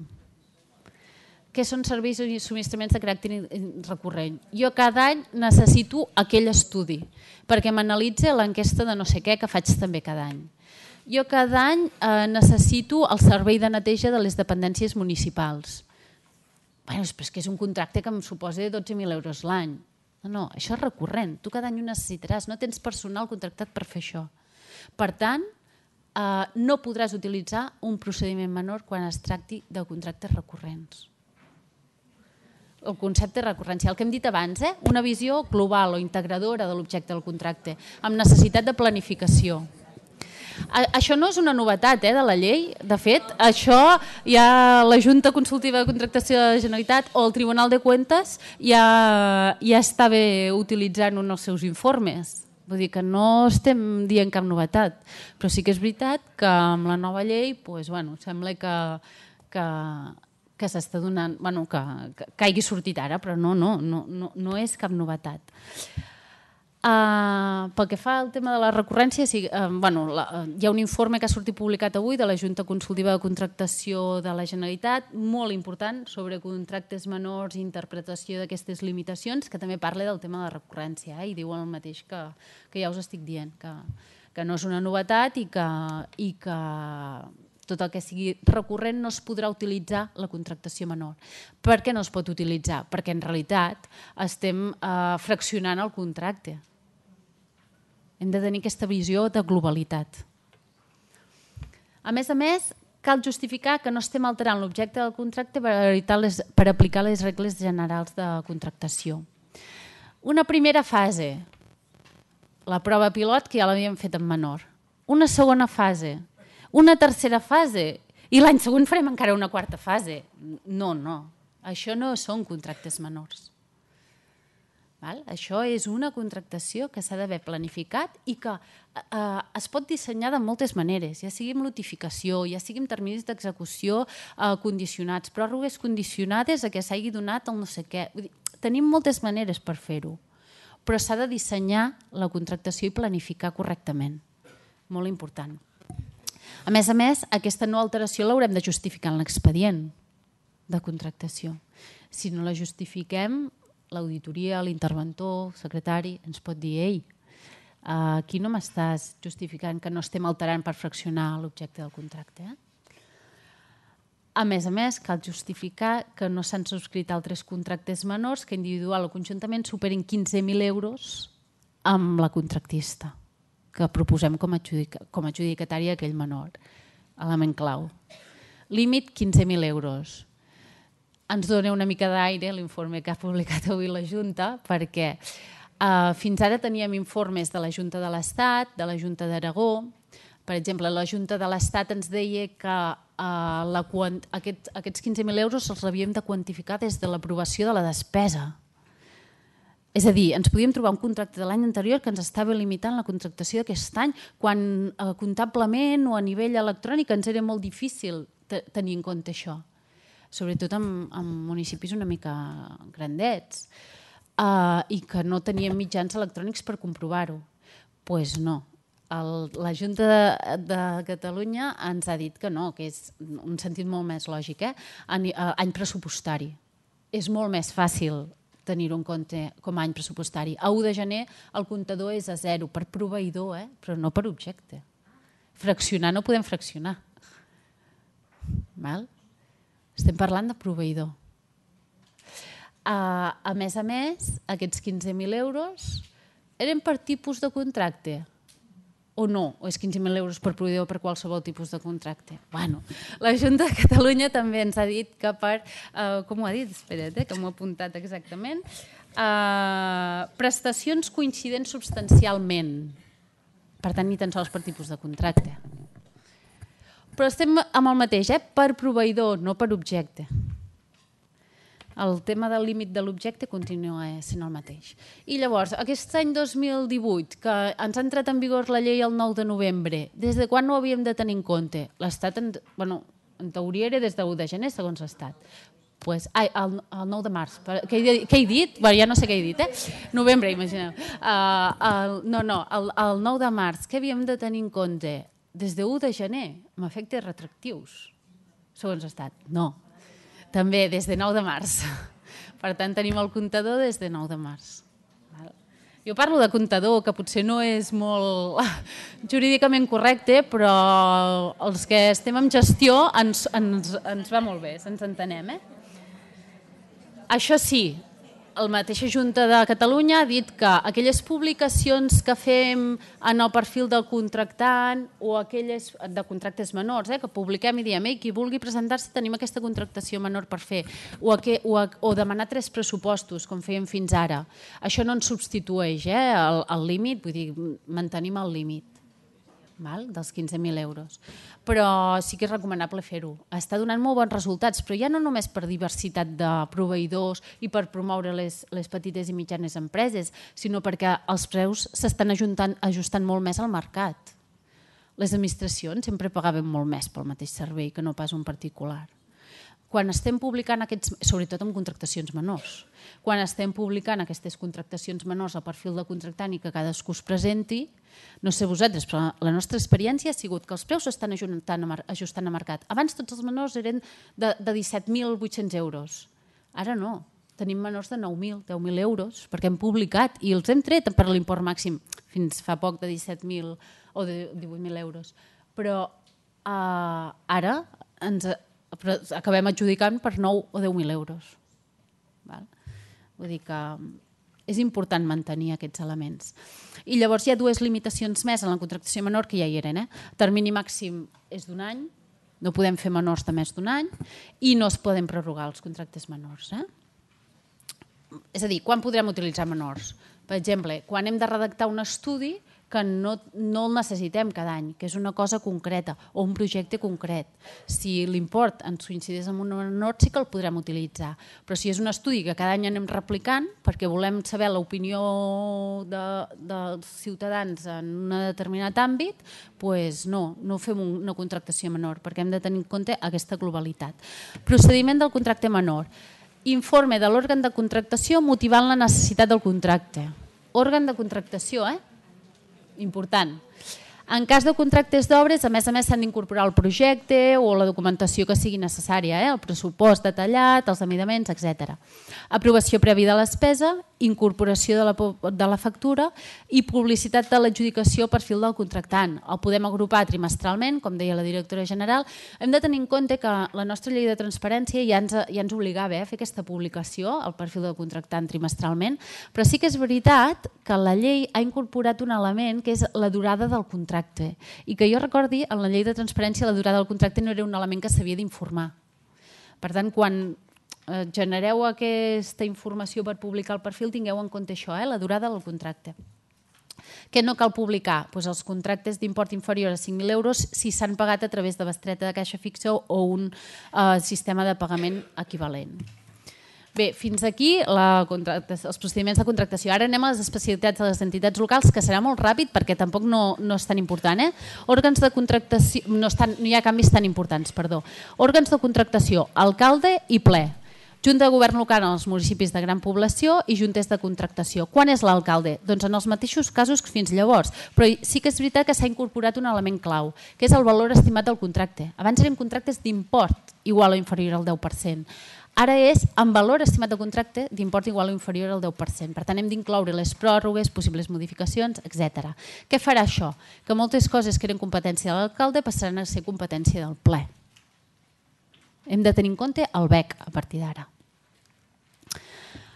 A: Què són serveis o subministraments de caràcter recurrent? Jo cada any necessito aquell estudi perquè m'analitzi l'enquesta de no sé què que faig també cada any. Jo cada any eh, necessito el servei de neteja de les dependències municipals. Bé, però és que és un contracte que em suposa dotze mil euros l'any. No, no, això és recurrent. Tu cada any ho necessitaràs. No tens personal contractat per fer això. Per tant, eh, no podràs utilitzar un procediment menor quan es tracti de contractes recurrents. El concepte de recurrència, el que hem dit abans, eh? Una visió global o integradora de l'objecte del contracte, amb necessitat de planificació. Això no és una novetat eh, de la llei, de fet, això ja la Junta Consultiva de Contractació de la Generalitat o el Tribunal de Cuentas ja, ja està bé utilitzant en els seus informes. Vull dir que no estem dient cap novetat, però sí que és veritat que amb la nova llei doncs, bueno, sembla que, que, que s'està donant, bueno, que, que, que hagi sortit ara, però no, no, no, no, no és cap novetat. Uh, pel que fa al tema de la recurrència, sí, uh, bueno, la, uh, hi ha un informe que ha sortit publicat avui de la Junta Consultiva de Contractació de la Generalitat, molt important, sobre contractes menors i interpretació d'aquestes limitacions, que també parla del tema de la recurrència eh, i diu el mateix que, que ja us estic dient, que, que no és una novetat i que, i que tot el que sigui recurrent no es podrà utilitzar la contractació menor. Per què no es pot utilitzar? Perquè en realitat estem uh, fraccionant el contracte. Hem de tenir aquesta visió de globalitat. A més a més, cal justificar que no estem alterant l'objecte del contracte per, les, per aplicar les regles generals de contractació. Una primera fase, la prova pilot, que ja l'havíem fet en menor. Una segona fase, una tercera fase, i l'any següent farem encara una quarta fase. No, no, això no són contractes menors. Val? Això és una contractació que s'ha d'haver planificat i que eh, es pot dissenyar de moltes maneres, ja sigui amb notificació, ja sigui amb terminis d'execució eh, condicionats, pròrrogues condicionades a que s'hagi donat el no sé què. Vull dir, tenim moltes maneres per fer-ho, però s'ha de dissenyar la contractació i planificar correctament. Molt important. A més a més, aquesta no alteració l'haurem de justificar en l'expedient de contractació. Si no la justifiquem, l'auditoria, l'interventor, el secretari, ens pot dir «Ei, aquí no m'estàs justificant que no estem alterant per fraccionar l'objecte del contracte». Eh? A més a més, cal justificar que no s'han subscrit altres contractes menors que individual o conjuntament superin quinze mil euros amb la contractista que proposem com a, adjudic com a adjudicatària aquell menor. Element clau. Límit quinze mil euros. Ens dona una mica d'aire l'informe que ha publicat avui la Junta perquè eh, fins ara teníem informes de la Junta de l'Estat, de la Junta d'Aragó. Per exemple, la Junta de l'Estat ens deia que eh, la, aquest, aquests quinze mil euros els havíem de quantificar des de l'aprovació de la despesa. És a dir, ens podíem trobar un contracte de l'any anterior que ens estava limitant la contractació d'aquest any quan eh, comptablement o a nivell electrònic ens era molt difícil tenir en compte això, sobretot en, en municipis una mica grandets eh, i que no tenien mitjans electrònics per comprovar-ho. Doncs pues no. El, la Junta de, de Catalunya ens ha dit que no, que és un sentit molt més lògic, eh? Any, any pressupostari. És molt més fàcil tenir-ho en compte com a any pressupostari. A u de gener el comptador és a zero per proveïdor, eh? Però no per objecte. Fraccionar no podem fraccionar. Val? Estem parlant de proveïdor. a més a més, aquests quinze mil euros eren per tipus de contracte o no? O és quinze mil euros per proveïdor per qualsevol tipus de contracte? Bueno, la Junta de Catalunya també ens ha dit que per... Com ho ha dit? Espera't, que m'ho he apuntat exactament. Prestacions coincidents substancialment. Per tant, ni tan sols per tipus de contracte. Però estem amb el mateix, eh? Per proveïdor, no per objecte. El tema del límit de l'objecte continua sent el mateix. I llavors, aquest any dos mil divuit, que ens ha entrat en vigor la llei el nou de novembre, des de quan ho havíem de tenir en compte? L'Estat, en, bueno, en teoria era des de l'u de gener, segons l'Estat. Pues, ai, el, el nou de març. Què he, què he dit? Bueno, ja no sé què he dit, eh? Novembre, imagineu. Uh, el, no, no, el, el nou de març. Què havíem de tenir en compte? Des de l'u de gener, amb efectes retractius, segons l'Estat. No. També des de nou de març. Per tant, tenim el comptador des de nou de març. Jo parlo de comptador, que potser no és molt jurídicament correcte, però els que estem en gestió ens, ens, ens va molt bé, ens entenem. Eh? Això sí, la mateixa Junta de Catalunya ha dit que aquelles publicacions que fem en el perfil del contractant o aquelles de contractes menors, eh, que publiquem i diem qui vulgui presentar-se tenim aquesta contractació menor per fer, o, que, o, o demanar tres pressupostos, com fèiem fins ara. Això no ens substitueix eh, el, el límit, vull dir, mantenim el límit. Val? Dels quinze mil euros. Però sí que és recomanable fer-ho. Està donant molt bons resultats, però ja no només per diversitat de proveïdors i per promoure les, les petites i mitjanes empreses, sinó perquè els preus s'estan ajustant, ajustant molt més al mercat. Les administracions sempre pagaven molt més pel mateix servei que no pas un particular. Quan estem publicant aquests, sobretot amb contractacions menors, quan estem publicant aquestes contractacions menors al perfil de contractant i que cadascú es presenti, no sé vosaltres, però la nostra experiència ha sigut que els preus s'estan ajustant, ajustant a mercat. Abans tots els menors eren de, de disset mil vuit-cents euros. Ara no, tenim menors de nou mil, deu mil euros, perquè hem publicat i els hem tret per l'import màxim fins fa poc de disset mil o de divuit mil euros. Però eh, ara ens però acabem adjudicant per nou o deu mil euros. Val? Vull dir que és important mantenir aquests elements. I llavors hi ha dues limitacions més en la contractació menor que ja hi eren. Eh? Termini màxim és d'un any, no podem fer menors de més d'un any i no es poden prorrogar els contractes menors. Eh? És a dir, quan podrem utilitzar menors? Per exemple, quan hem de redactar un estudi que no, no el necessitem cada any, que és una cosa concreta o un projecte concret. Si l'import ens coincideix amb un menor, sí que el podrem utilitzar. Però si és un estudi que cada any anem replicant perquè volem saber l'opinió de, dels ciutadans en un determinat àmbit, doncs no, no fem una contractació menor perquè hem de tenir en compte aquesta globalitat. Procediment del contracte menor. Informe de l'òrgan de contractació motivant la necessitat del contracte. Òrgan de contractació, eh? Important. En cas de contractes d'obres, a més a més s'han d'incorporar el projecte o la documentació que sigui necessària, eh? El pressupost detallat, els amidaments, etcètera. Aprovació prèvia de la despesa, incorporació de la, de la factura i publicitat de l'adjudicació a perfil del contractant. El podem agrupar trimestralment, com deia la directora general. Hem de tenir en compte que la nostra llei de transparència ja ens, ja ens obligava eh, a fer aquesta publicació, el perfil del contractant trimestralment, però sí que és veritat que la llei ha incorporat un element que és la durada del contracte. I que jo recordi, en la llei de transparència la durada del contracte no era un element que s'havia d'informar. Per tant, quan genereu aquesta informació per publicar el perfil, tingueu en compte això, eh, la durada del contracte. Què no cal publicar? Doncs els contractes d'import inferior a cinc mil euros si s'han pagat a través de bestreta de caixa fixa o un eh, sistema de pagament equivalent. Bé, fins aquí la, els procediments de contractació. Ara anem a les especialitats de les entitats locals, que serà molt ràpid perquè tampoc no, no és tan important. Eh? Òrgans de contractació, no, estan, no hi ha canvis tan importants, perdó. Òrgans de contractació, alcalde i ple. Junta de Govern local en els municipis de gran població i juntes de contractació. Quan és l'alcalde? Doncs en els mateixos casos que fins llavors, però sí que és veritat que s'ha incorporat un element clau, que és el valor estimat del contracte. Abans eren contractes d'import igual o inferior al deu per cent. Ara és amb valor estimat de contracte d'import igual o inferior al deu per cent. Per tant, hem d'incloure les pròrrogues, possibles modificacions, etcètera. Què farà això? Que moltes coses que eren competència de l'alcalde passaran a ser competència del ple. Hem de tenir en compte el B E C a partir d'ara.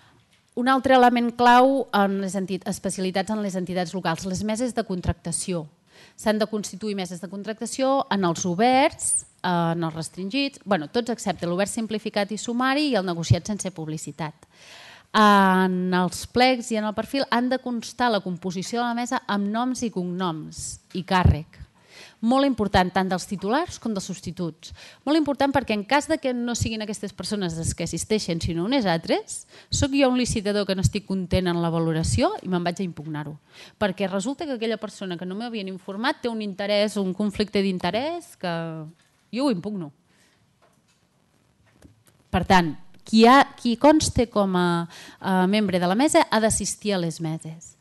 A: Un altre element clau en les especialitats en les entitats locals, les meses de contractació. S'han de constituir meses de contractació en els oberts, en els restringits, bueno, tots excepte l'obert simplificat i sumari i el negociat sense publicitat. En els plecs i en el perfil han de constar la composició de la mesa amb noms i cognoms i càrrec. Molt important, tant dels titulars com dels substituts. Molt important perquè en cas de que no siguin aquestes persones les que assisteixen, sinó unes altres, soc jo un licitador que no estic content en la valoració i me'n vaig a impugnar-ho. Perquè resulta que aquella persona que no m'havien informat té un interès, un conflicte d'interès que jo ho impugno. Per tant, qui, ha, qui conste com a, a membre de la mesa ha d'assistir a les meses.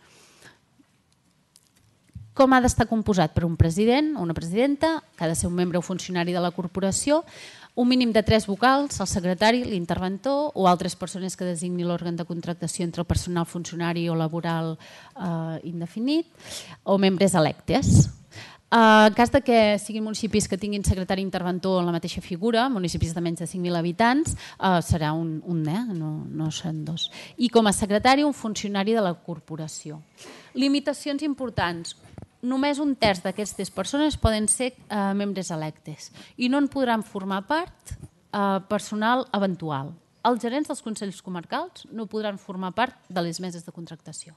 A: Com ha d'estar composat? Per un president o una presidenta, que ha de ser un membre o funcionari de la corporació, un mínim de tres vocals, el secretari, l'interventor o altres persones que designi l'òrgan de contractació entre el personal funcionari o laboral eh, indefinit, o membres electes. En cas de que siguin municipis que tinguin secretari interventor en la mateixa figura, municipis de menys de cinc mil habitants, eh, serà un, un eh? no, no seran dos. I com a secretari, un funcionari de la corporació. Limitacions importants. Només un terç d'aquestes persones poden ser eh, membres electes i no en podran formar part eh, personal eventual. Els gerents dels consells comarcals no podran formar part de les meses de contractació.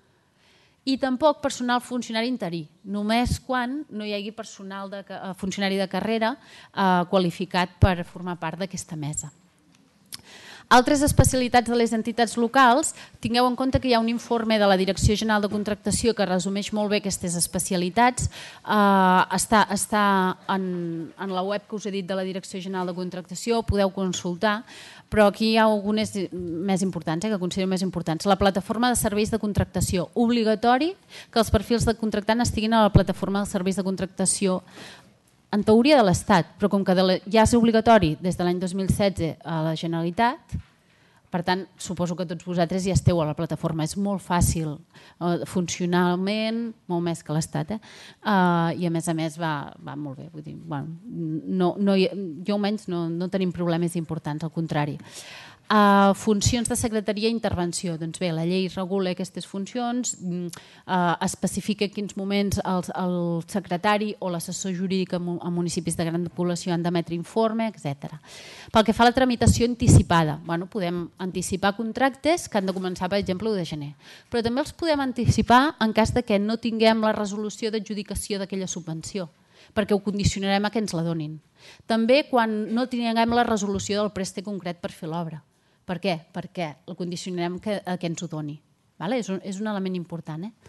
A: I tampoc personal funcionari interí, només quan no hi hagi personal de, funcionari de carrera eh, qualificat per formar part d'aquesta mesa. Altres especialitats de les entitats locals, tingueu en compte que hi ha un informe de la Direcció General de Contractació que resumeix molt bé aquestes especialitats. Uh, està està en, en la web que us he dit de la Direcció General de Contractació, podeu consultar, però aquí hi ha algunes més importants, eh, que considero més importants. La plataforma de serveis de contractació, obligatori que els perfils de contractant estiguin a la plataforma de serveis de contractació en teoria de l'Estat, però com que ja és obligatori des de l'any dos mil setze a la Generalitat, per tant, suposo que tots vosaltres ja esteu a la plataforma. És molt fàcil funcionalment, molt més que l'Estat, eh? uh, i a més a més va, va molt bé. Vull dir, bueno, no, no, jo almenys no, no tenim problemes importants, al contrari. Uh, funcions de secretaria i intervenció. Doncs bé, la llei regula aquestes funcions, uh, especifica en quins moments el, el secretari o l'assessor jurídic en municipis de gran població han d'emetre informe, etcètera. Pel que fa a la tramitació anticipada, bueno, podem anticipar contractes que han de començar, per exemple, l'u de gener, però també els podem anticipar en cas de que no tinguem la resolució d'adjudicació d'aquella subvenció, perquè ho condicionarem a que ens la donin. També quan no tinguem la resolució del préstec concret per fer l'obra. Per què? Perquè el condicionarem a que ens ho doni. És un, és un element important. Eh?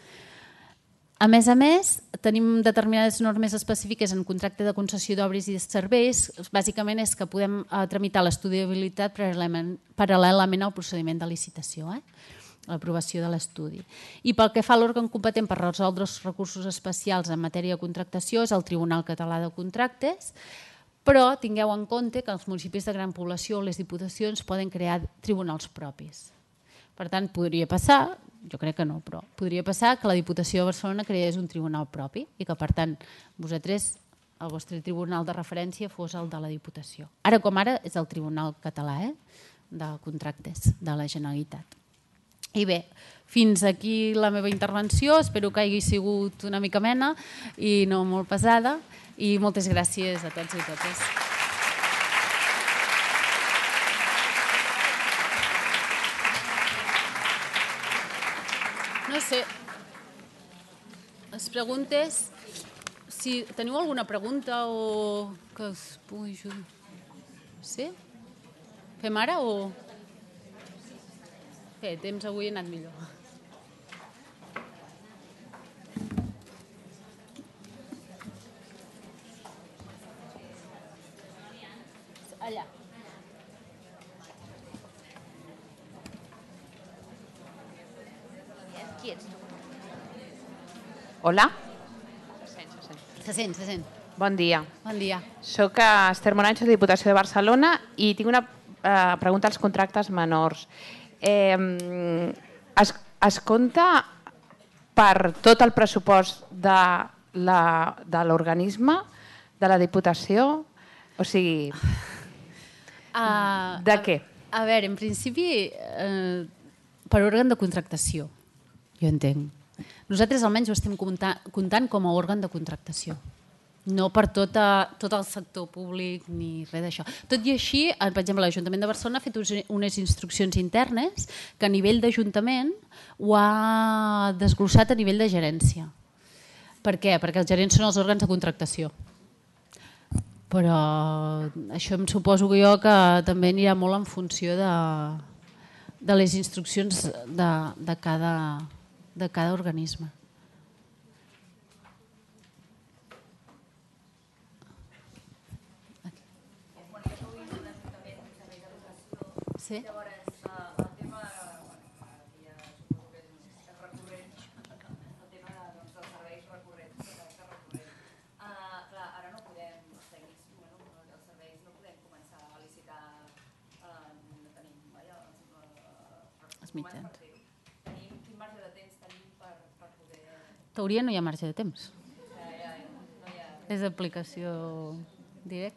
A: A més a més, tenim determinades normes específiques en contracte de concessió d'obres i de serveis. Bàsicament és que podem tramitar l'estudiabilitat paral·lelament al procediment de licitació, eh? L'aprovació de l'estudi. I pel que fa a l'òrgan competent per resoldre els recursos especials en matèria de contractació és el Tribunal Català de Contractes, però tingueu en compte que els municipis de gran població o les diputacions poden crear tribunals propis. Per tant, podria passar, jo crec que no, però podria passar que la Diputació de Barcelona creés un tribunal propi i que, per tant, vosaltres, el vostre tribunal de referència fos el de la Diputació. Ara com ara és el Tribunal Català eh, de Contractes de la Generalitat. I bé, fins aquí la meva intervenció. Espero que hagi sigut una mica amena i no molt pesada. I moltes gràcies a tots i totes. No sé, les preguntes, si teniu alguna pregunta o que us pugui ajudar. Sí? Fem ara o... Bé, temps avui ha anat millor. Allà. Qui ets tu?
B: Hola.
A: Se sent, se sent. Se sent.
B: Bon dia.
A: Bon dia.
B: Soc Esther Morancho, de Diputació de Barcelona, i tinc una eh, pregunta als contractes menors. Eh, es, es compta per tot el pressupost de l'organisme, de la Diputació? O sigui...
A: Uh,
B: de què?
A: A, a veure, en principi, eh, per òrgan de contractació, jo entenc. Nosaltres almenys ho estem comptant com a òrgan de contractació. No per tot el sector públic ni res d'això. Tot i així, per exemple, l'Ajuntament de Barcelona ha fet unes instruccions internes que a nivell d'Ajuntament ho ha desglossat a nivell de gerència. Per què? Perquè els gerents són els òrgans de contractació. Però això em suposo que jo que també anirà molt en funció de les instruccions de cada organisme. Sí? Llavors, el tema és recurrent, el tema dels serveis recurrents. Clar, ara no podem, els tècnics dels serveis no podem començar a licitar, no tenim els mitjans. Quin marge de temps tenim per poder... En teoria no hi ha marge de temps. És aplicació directa.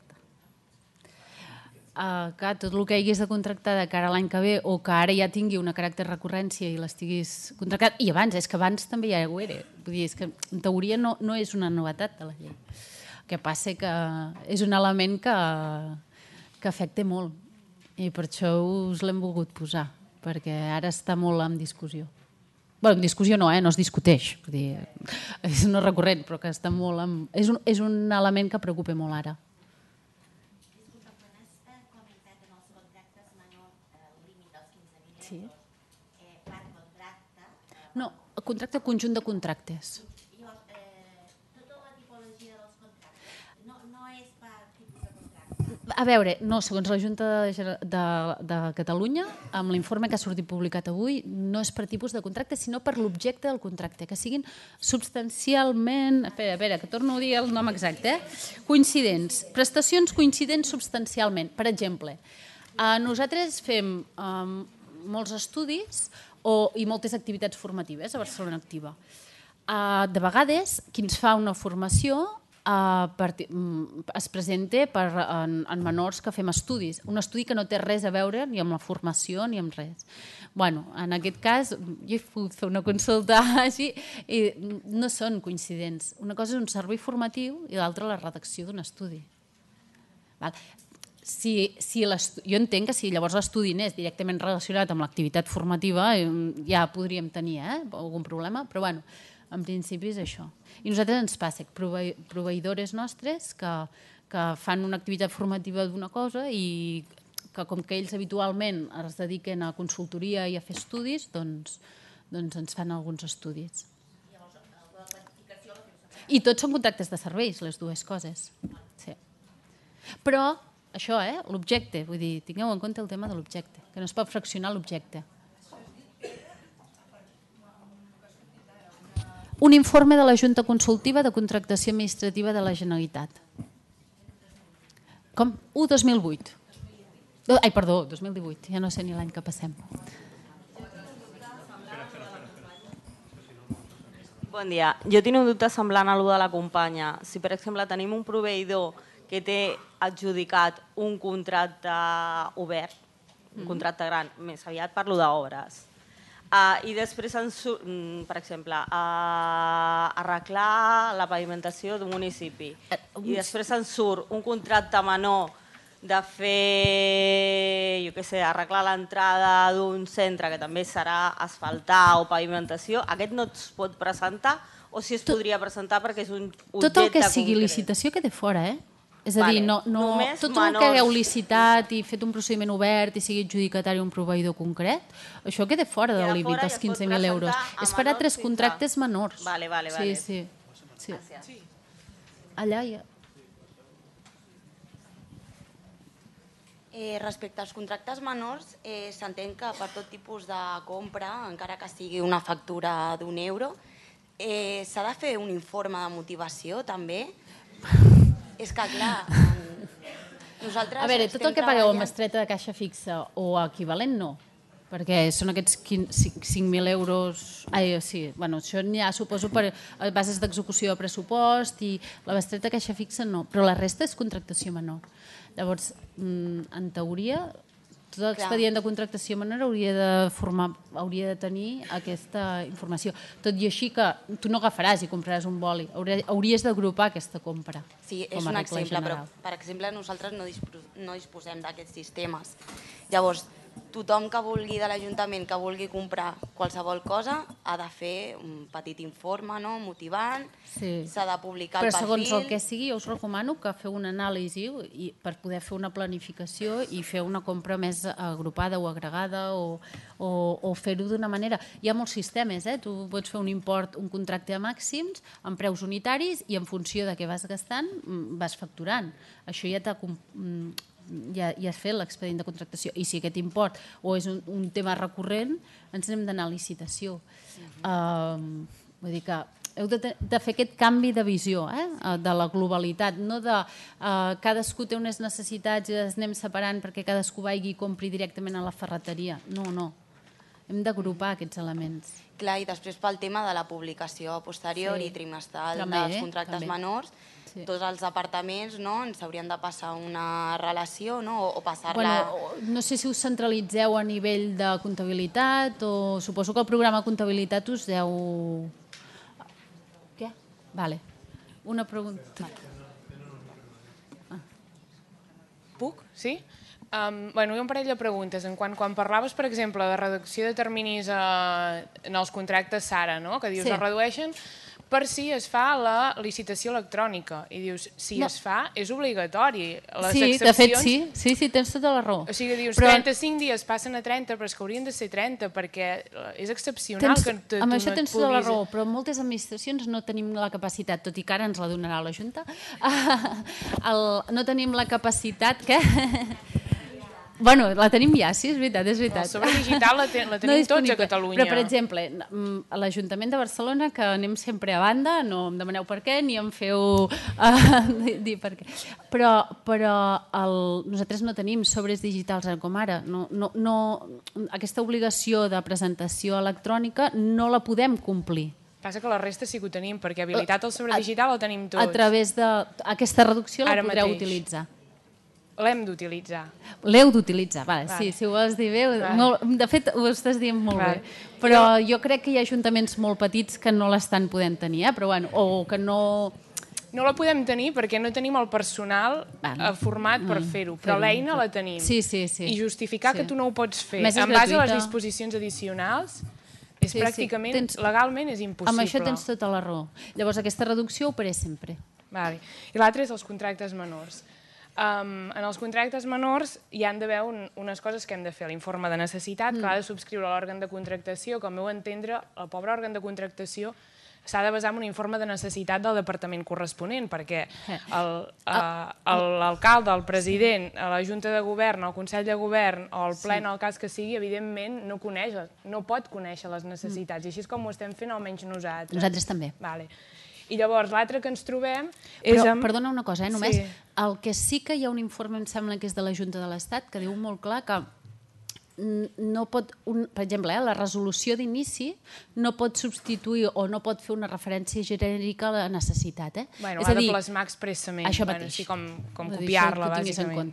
A: Tot el que hagués de contractar de cara a l'any que ve o que ara ja tingui una caràcter recurrència i l'estiguis contractat, i abans, és que abans també ja ho era, vull dir, és que en teoria no és una novetat de la llei. El que passa que és un element que afecta molt i per això us l'hem volgut posar, perquè ara està molt en discussió. Bé, en discussió no, no es discuteix, és no recurrent, però que està molt en... És un element que preocupa molt ara. Sí. Per contracte? No, el contracte conjunt de contractes. Tota la tipologia dels contractes no és per tipus de contracte? A veure, no, segons la Junta de Catalunya, amb l'informe que ha sortit publicat avui, no és per tipus de contracte, sinó per l'objecte del contracte, que siguin substancialment... Espera, espera, que torno a dir el nom exacte. Coincidents. Prestacions coincidents substancialment. Per exemple, nosaltres fem... molts estudis i moltes activitats formatives a Barcelona Activa. De vegades, qui ens fa una formació es presenta en menors que fem estudis. Un estudi que no té res a veure ni amb la formació ni amb res. En aquest cas, jo he pogut fer una consulta així i no són coincidents. Una cosa és un servei formatiu i l'altra la redacció d'un estudi. Jo entenc que si llavors l'estudi anés directament relacionat amb l'activitat formativa ja podríem tenir algun problema, però bueno, en principi és això. I a nosaltres ens passa proveïdores nostres que fan una activitat formativa d'una cosa i que com que ells habitualment es dediquen a consultoria i a fer estudis, doncs ens fan alguns estudis. I tots són contractes de serveis, les dues coses. Però això, l'objecte, vull dir, tingueu en compte el tema de l'objecte, que no es pot fraccionar l'objecte. Un informe de la Junta Consultiva de Contractació Administrativa de la Generalitat. Com? u dos mil vuit. Ai, perdó, dos mil divuit, ja no sé ni l'any que passem.
C: Bon dia. Jo tinc un dubte semblant a allò de la companya. Si, per exemple, tenim un proveïdor que té adjudicat un contracte obert, un contracte gran, més aviat parlo d'obres, i després, per exemple, arreglar la pavimentació d'un municipi, i després ens surt un contracte menor de fer, jo què sé, arreglar l'entrada d'un centre que també serà asfaltar o pavimentació, aquest no es pot presentar o si es podria presentar perquè és un objecte concret?
A: Tot el que sigui licitació queda fora, eh? És a dir, tot el que hagueu licitat i fet un procediment obert i sigui adjudicatari un proveïdor concret, això queda fora del límit dels quinze mil euros. És per altres contractes menors.
C: Vale, vale, vale.
A: Sí, sí. Allà hi ha...
D: Respecte als contractes menors, s'entén que per tot tipus de compra, encara que sigui una factura d'un euro, s'ha de fer un informe de motivació també? És que, clar, nosaltres...
A: A veure, tot el que pagueu amb bestreta de caixa fixa o equivalent, no. Perquè són aquests cinc mil euros... Ai, sí, bueno, això ja suposo per bases d'execució de pressupost i la bestreta de caixa fixa no, però la resta és contractació menor. Llavors, en teoria, tot l'expedient de contractació menor hauria de formar, hauria de tenir aquesta informació. Tot i així que tu no agafaràs i compraràs un boli, hauries d'agrupar aquesta compra.
D: Sí, és un exemple, però per exemple nosaltres no disposem d'aquests sistemes. Llavors, tothom que vulgui de l'Ajuntament que vulgui comprar qualsevol cosa ha de fer un petit informe motivant, s'ha de publicar el perfil...
A: Però segons el que sigui, jo us recomano que feu una anàlisi per poder fer una planificació i fer una compra més agrupada o agregada o fer-ho d'una manera... Hi ha molts sistemes, tu pots fer un import, un contracte a màxims, amb preus unitaris i en funció de què vas gastant vas facturant. Això ja t'ha... ja has fet l'expedient de contractació i si aquest import o és un tema recurrent ens n'hem d'anar a licitació. Vull dir que heu de fer aquest canvi de visió de la globalitat, no de cadascú té unes necessitats i les anem separant perquè cadascú vagi i compri directament a la ferreteria. No, no. Hem d'agrupar aquests elements.
D: Clar, i després pel tema de la publicació posterior i trimestral dels contractes menors, tots els departaments ens haurien de passar una relació o passar-la...
A: No sé si us centralitzeu a nivell de comptabilitat o suposo que el programa de comptabilitat us deu... Què? Vale. Una pregunta.
B: Puc? Sí? Bueno, hi ha un parell de preguntes. Quan parlaves, per exemple, de reducció de terminis en els contractes SARA, que dius es redueixen per si es fa la licitació electrònica. I dius, si es fa, és obligatori.
A: Sí, de fet sí, sí, sí, tens tota la raó.
B: O sigui, dius, trenta-cinc dies passen a trenta, però és que haurien de ser trenta, perquè és excepcional que tu no et puguis...
A: Amb això tens tota la raó, però moltes administracions no tenim la capacitat, tot i que ara ens la donarà la Junta, no tenim la capacitat que... Bueno, la tenim ja, sí, és veritat, és veritat.
B: El sobre digital la tenim tots a Catalunya.
A: Però, per exemple, a l'Ajuntament de Barcelona, que anem sempre a banda, no em demaneu per què, ni em feu dir per què. Però nosaltres no tenim sobres digitals com ara. Aquesta obligació de presentació electrònica no la podem complir.
B: Passa que la resta sí que ho tenim, perquè habilitat al sobre digital la tenim tots.
A: A través d'aquesta reducció la podreu utilitzar.
B: L'hem d'utilitzar.
A: L'heu d'utilitzar, sí, si ho vols dir bé. De fet, ho estàs dient molt bé. Però jo crec que hi ha ajuntaments molt petits que no l'estan podent tenir, o que no...
B: No la podem tenir perquè no tenim el personal format per fer-ho, però l'eina la tenim.
A: Sí, sí, sí.
B: I justificar que tu no ho pots fer en base a les disposicions addicionals és pràcticament, legalment, és impossible.
A: Amb això tens tota la raó. Llavors, aquesta reducció ho faré sempre.
B: I l'altre és els contractes menors. En els contractes menors hi han d'haver unes coses que hem de fer. L'informe de necessitat, que l'ha de subscriure l'òrgan de contractació, que al meu entendre, el pobre òrgan de contractació s'ha de basar en un informe de necessitat del departament corresponent, perquè l'alcalde, el president, la Junta de Govern, el Consell de Govern o el ple, en el cas que sigui, evidentment no coneix, no pot conèixer les necessitats. I així és com ho estem fent almenys nosaltres.
A: Nosaltres també.
B: I llavors l'altre que ens trobem és...
A: Però, perdona una cosa, només. El que sí que hi ha un informe, em sembla que és de la Junta de l'Estat, que diu molt clar que no pot, per exemple, la resolució d'inici no pot substituir o no pot fer una referència genèrica a la necessitat.
B: Bueno, ha de plasmar expressament, així com copiar-la, bàsicament.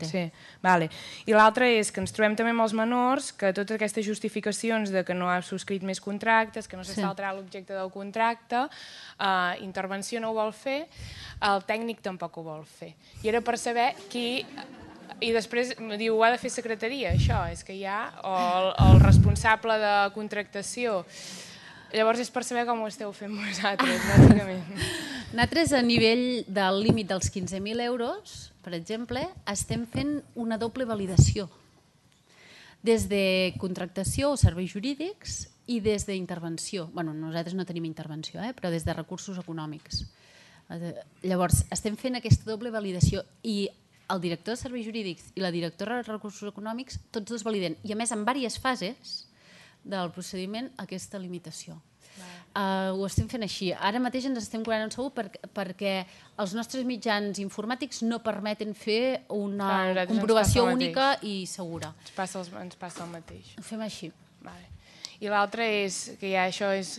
B: I l'altre és que ens trobem també amb els menors, que totes aquestes justificacions de que no ha subscrit més contractes, que no s'està alterant l'objecte del contracte, intervenció no ho vol fer, el tècnic tampoc ho vol fer. I era per saber qui... I després diu, ho ha de fer secretaria, això, és que hi ha, o el responsable de contractació. Llavors és per saber com ho esteu fent vosaltres, bàsicament.
A: Nosaltres, a nivell del límit dels quinze mil euros, per exemple, estem fent una doble validació. Des de contractació o serveis jurídics i des d'intervenció. Bé, nosaltres no tenim intervenció, però des de recursos econòmics. Llavors, estem fent aquesta doble validació i el director de serveis jurídics i la directora de recursos econòmics, tots dos validen, i a més en diverses fases del procediment, aquesta limitació. Ho estem fent així. Ara mateix ens estem cobrant un sou perquè els nostres mitjans informàtics no permeten fer una comprovació única i segura.
B: Ens passa el mateix.
A: Ho fem així.
B: I l'altre és que ja això és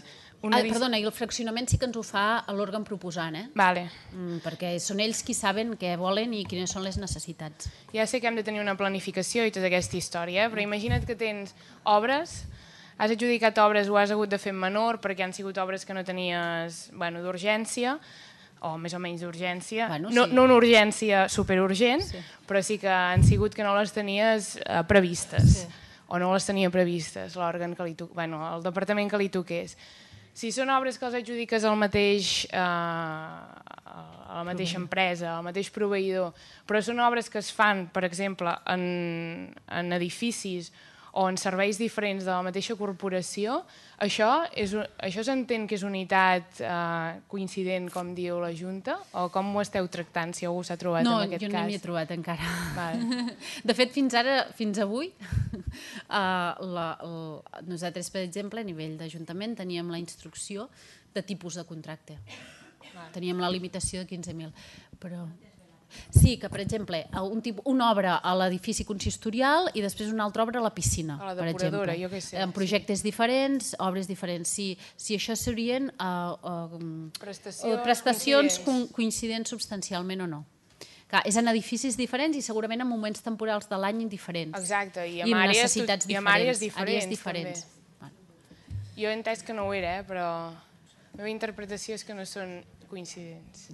A: Ah, perdona, i el fraccionament sí que ens ho fa l'òrgan proposant, eh?
B: Vale.
A: Mm, perquè són ells qui saben què volen i quines són les necessitats.
E: Ja sé que hem de tenir una planificació i tota aquesta història, eh? Però imagina't que tens obres, has adjudicat obres o has hagut de fer en menor perquè han sigut obres que no tenies bueno, d'urgència, o més o menys d'urgència,
A: Bueno,
E: no,
A: sí.
E: no una urgència superurgent,
A: Sí.
E: però sí que han sigut que no les tenies eh, previstes,
A: Sí.
E: o no les tenia previstes l'òrgan que li to... bueno, el departament que li toqués. Si són obres que els adjudiques al mateix, eh, a la mateixa empresa, al mateix proveïdor, però són obres que es fan, per exemple, en, en edificis o en serveis diferents de la mateixa corporació, això és, això s'entén que és unitat eh, coincident, com diu la Junta, o com ho esteu tractant, si algú s'ha trobat
A: No,
E: en aquest
A: jo
E: cas?
A: no m'hi he trobat encara.
E: Vale.
A: De fet, fins ara, fins avui, uh, la, la, nosaltres, per exemple, a nivell d'Ajuntament, teníem la instrucció de tipus de contracte. Teníem la limitació de quinze mil. Però sí, que, per exemple, un tip, una obra a l'edifici consistorial i després una altra obra a la piscina,
E: A la
A: per
E: depuradora,
A: exemple.
E: jo què sé,
A: En projectes sí. diferents, obres diferents. Si, si això serien uh, uh,
E: Prestacions,
A: prestacions
E: coincidents.
A: coincidents substancialment o no. Clar, és en edificis diferents i segurament en moments temporals de l'any diferents.
E: Exacte, i
A: I
E: amb
A: amb
E: àrees,
A: necessitats
E: i amb àrees
A: diferents.
E: diferents.
A: Àrees diferents.
E: També. Jo he entès que no ho era, eh, però la meva interpretació és que no són coincidents.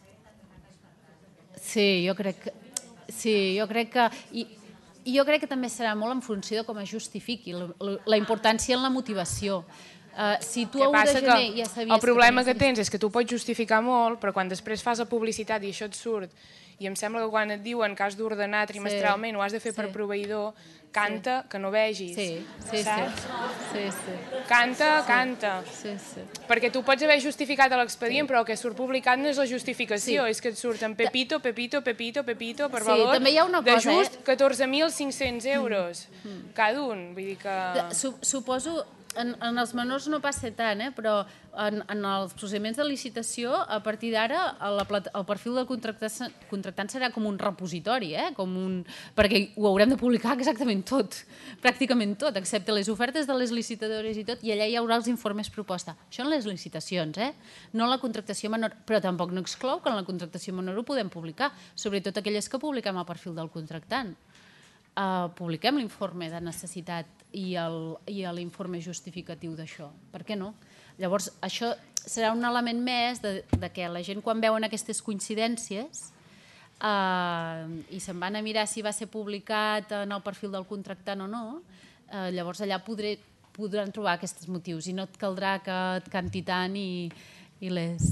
A: Sí, jo crec que... Sí, jo crec que... I, i jo crec que també serà molt en funció de com es justifiqui, la, la importància en la motivació. Uh, si tu a u de gener ja sabies...
E: El problema que,
A: que
E: tens és que tu pots justificar molt, però quan després fas la publicitat i això et surt, i em sembla que quan et diuen que has d'ordenar trimestralment sí. o has de fer sí. per proveïdor, canta sí. que no vegis.
A: Sí, sí,
E: saps?
A: sí. sí, sí.
E: Canta,
A: sí.
E: canta.
A: Sí, sí.
E: Perquè tu pots haver justificat a l'expedient, sí. però el que surt publicat no és la justificació, sí. és que et surten Pepito, Pepito, Pepito, Pepito, per
A: sí,
E: valor
A: també hi ha una
E: de
A: cosa,
E: just
A: eh?
E: catorze mil cinc-cents euros mm. cada un. Vull dir que...
A: Suposo... En, en els menors no passa tant, eh? Però en, en els procediments de licitació, a partir d'ara, el, el perfil del contractant, contractant serà com un repositori, eh? com un, perquè ho haurem de publicar exactament tot, pràcticament tot, excepte les ofertes de les licitadores i tot, i allà hi haurà els informes proposta. Això en les licitacions, eh? No en la contractació menor, però tampoc no exclou que en la contractació menor ho podem publicar, sobretot aquelles que publiquem al perfil del contractant. Uh, publiquem l'informe de necessitat i l'informe justificatiu d'això. Per què no? Llavors, això serà un element més de, de que la gent, quan veuen aquestes coincidències uh, i se'n van a mirar si va ser publicat en el perfil del contractant o no, uh, llavors allà podré, podran trobar aquests motius i no et caldrà que et canti tant i, i les...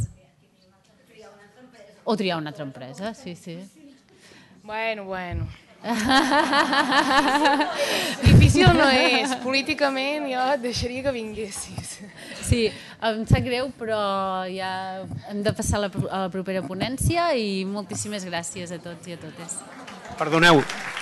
A: O triar una altra empresa, sí, sí.
E: Bueno, bueno... Difícil no és. Políticament jo et deixaria que vinguessis.
A: Sí, em sap greu, però ja hem de passar a la, a la propera ponència i moltíssimes gràcies a tots i a totes.
F: Perdoneu,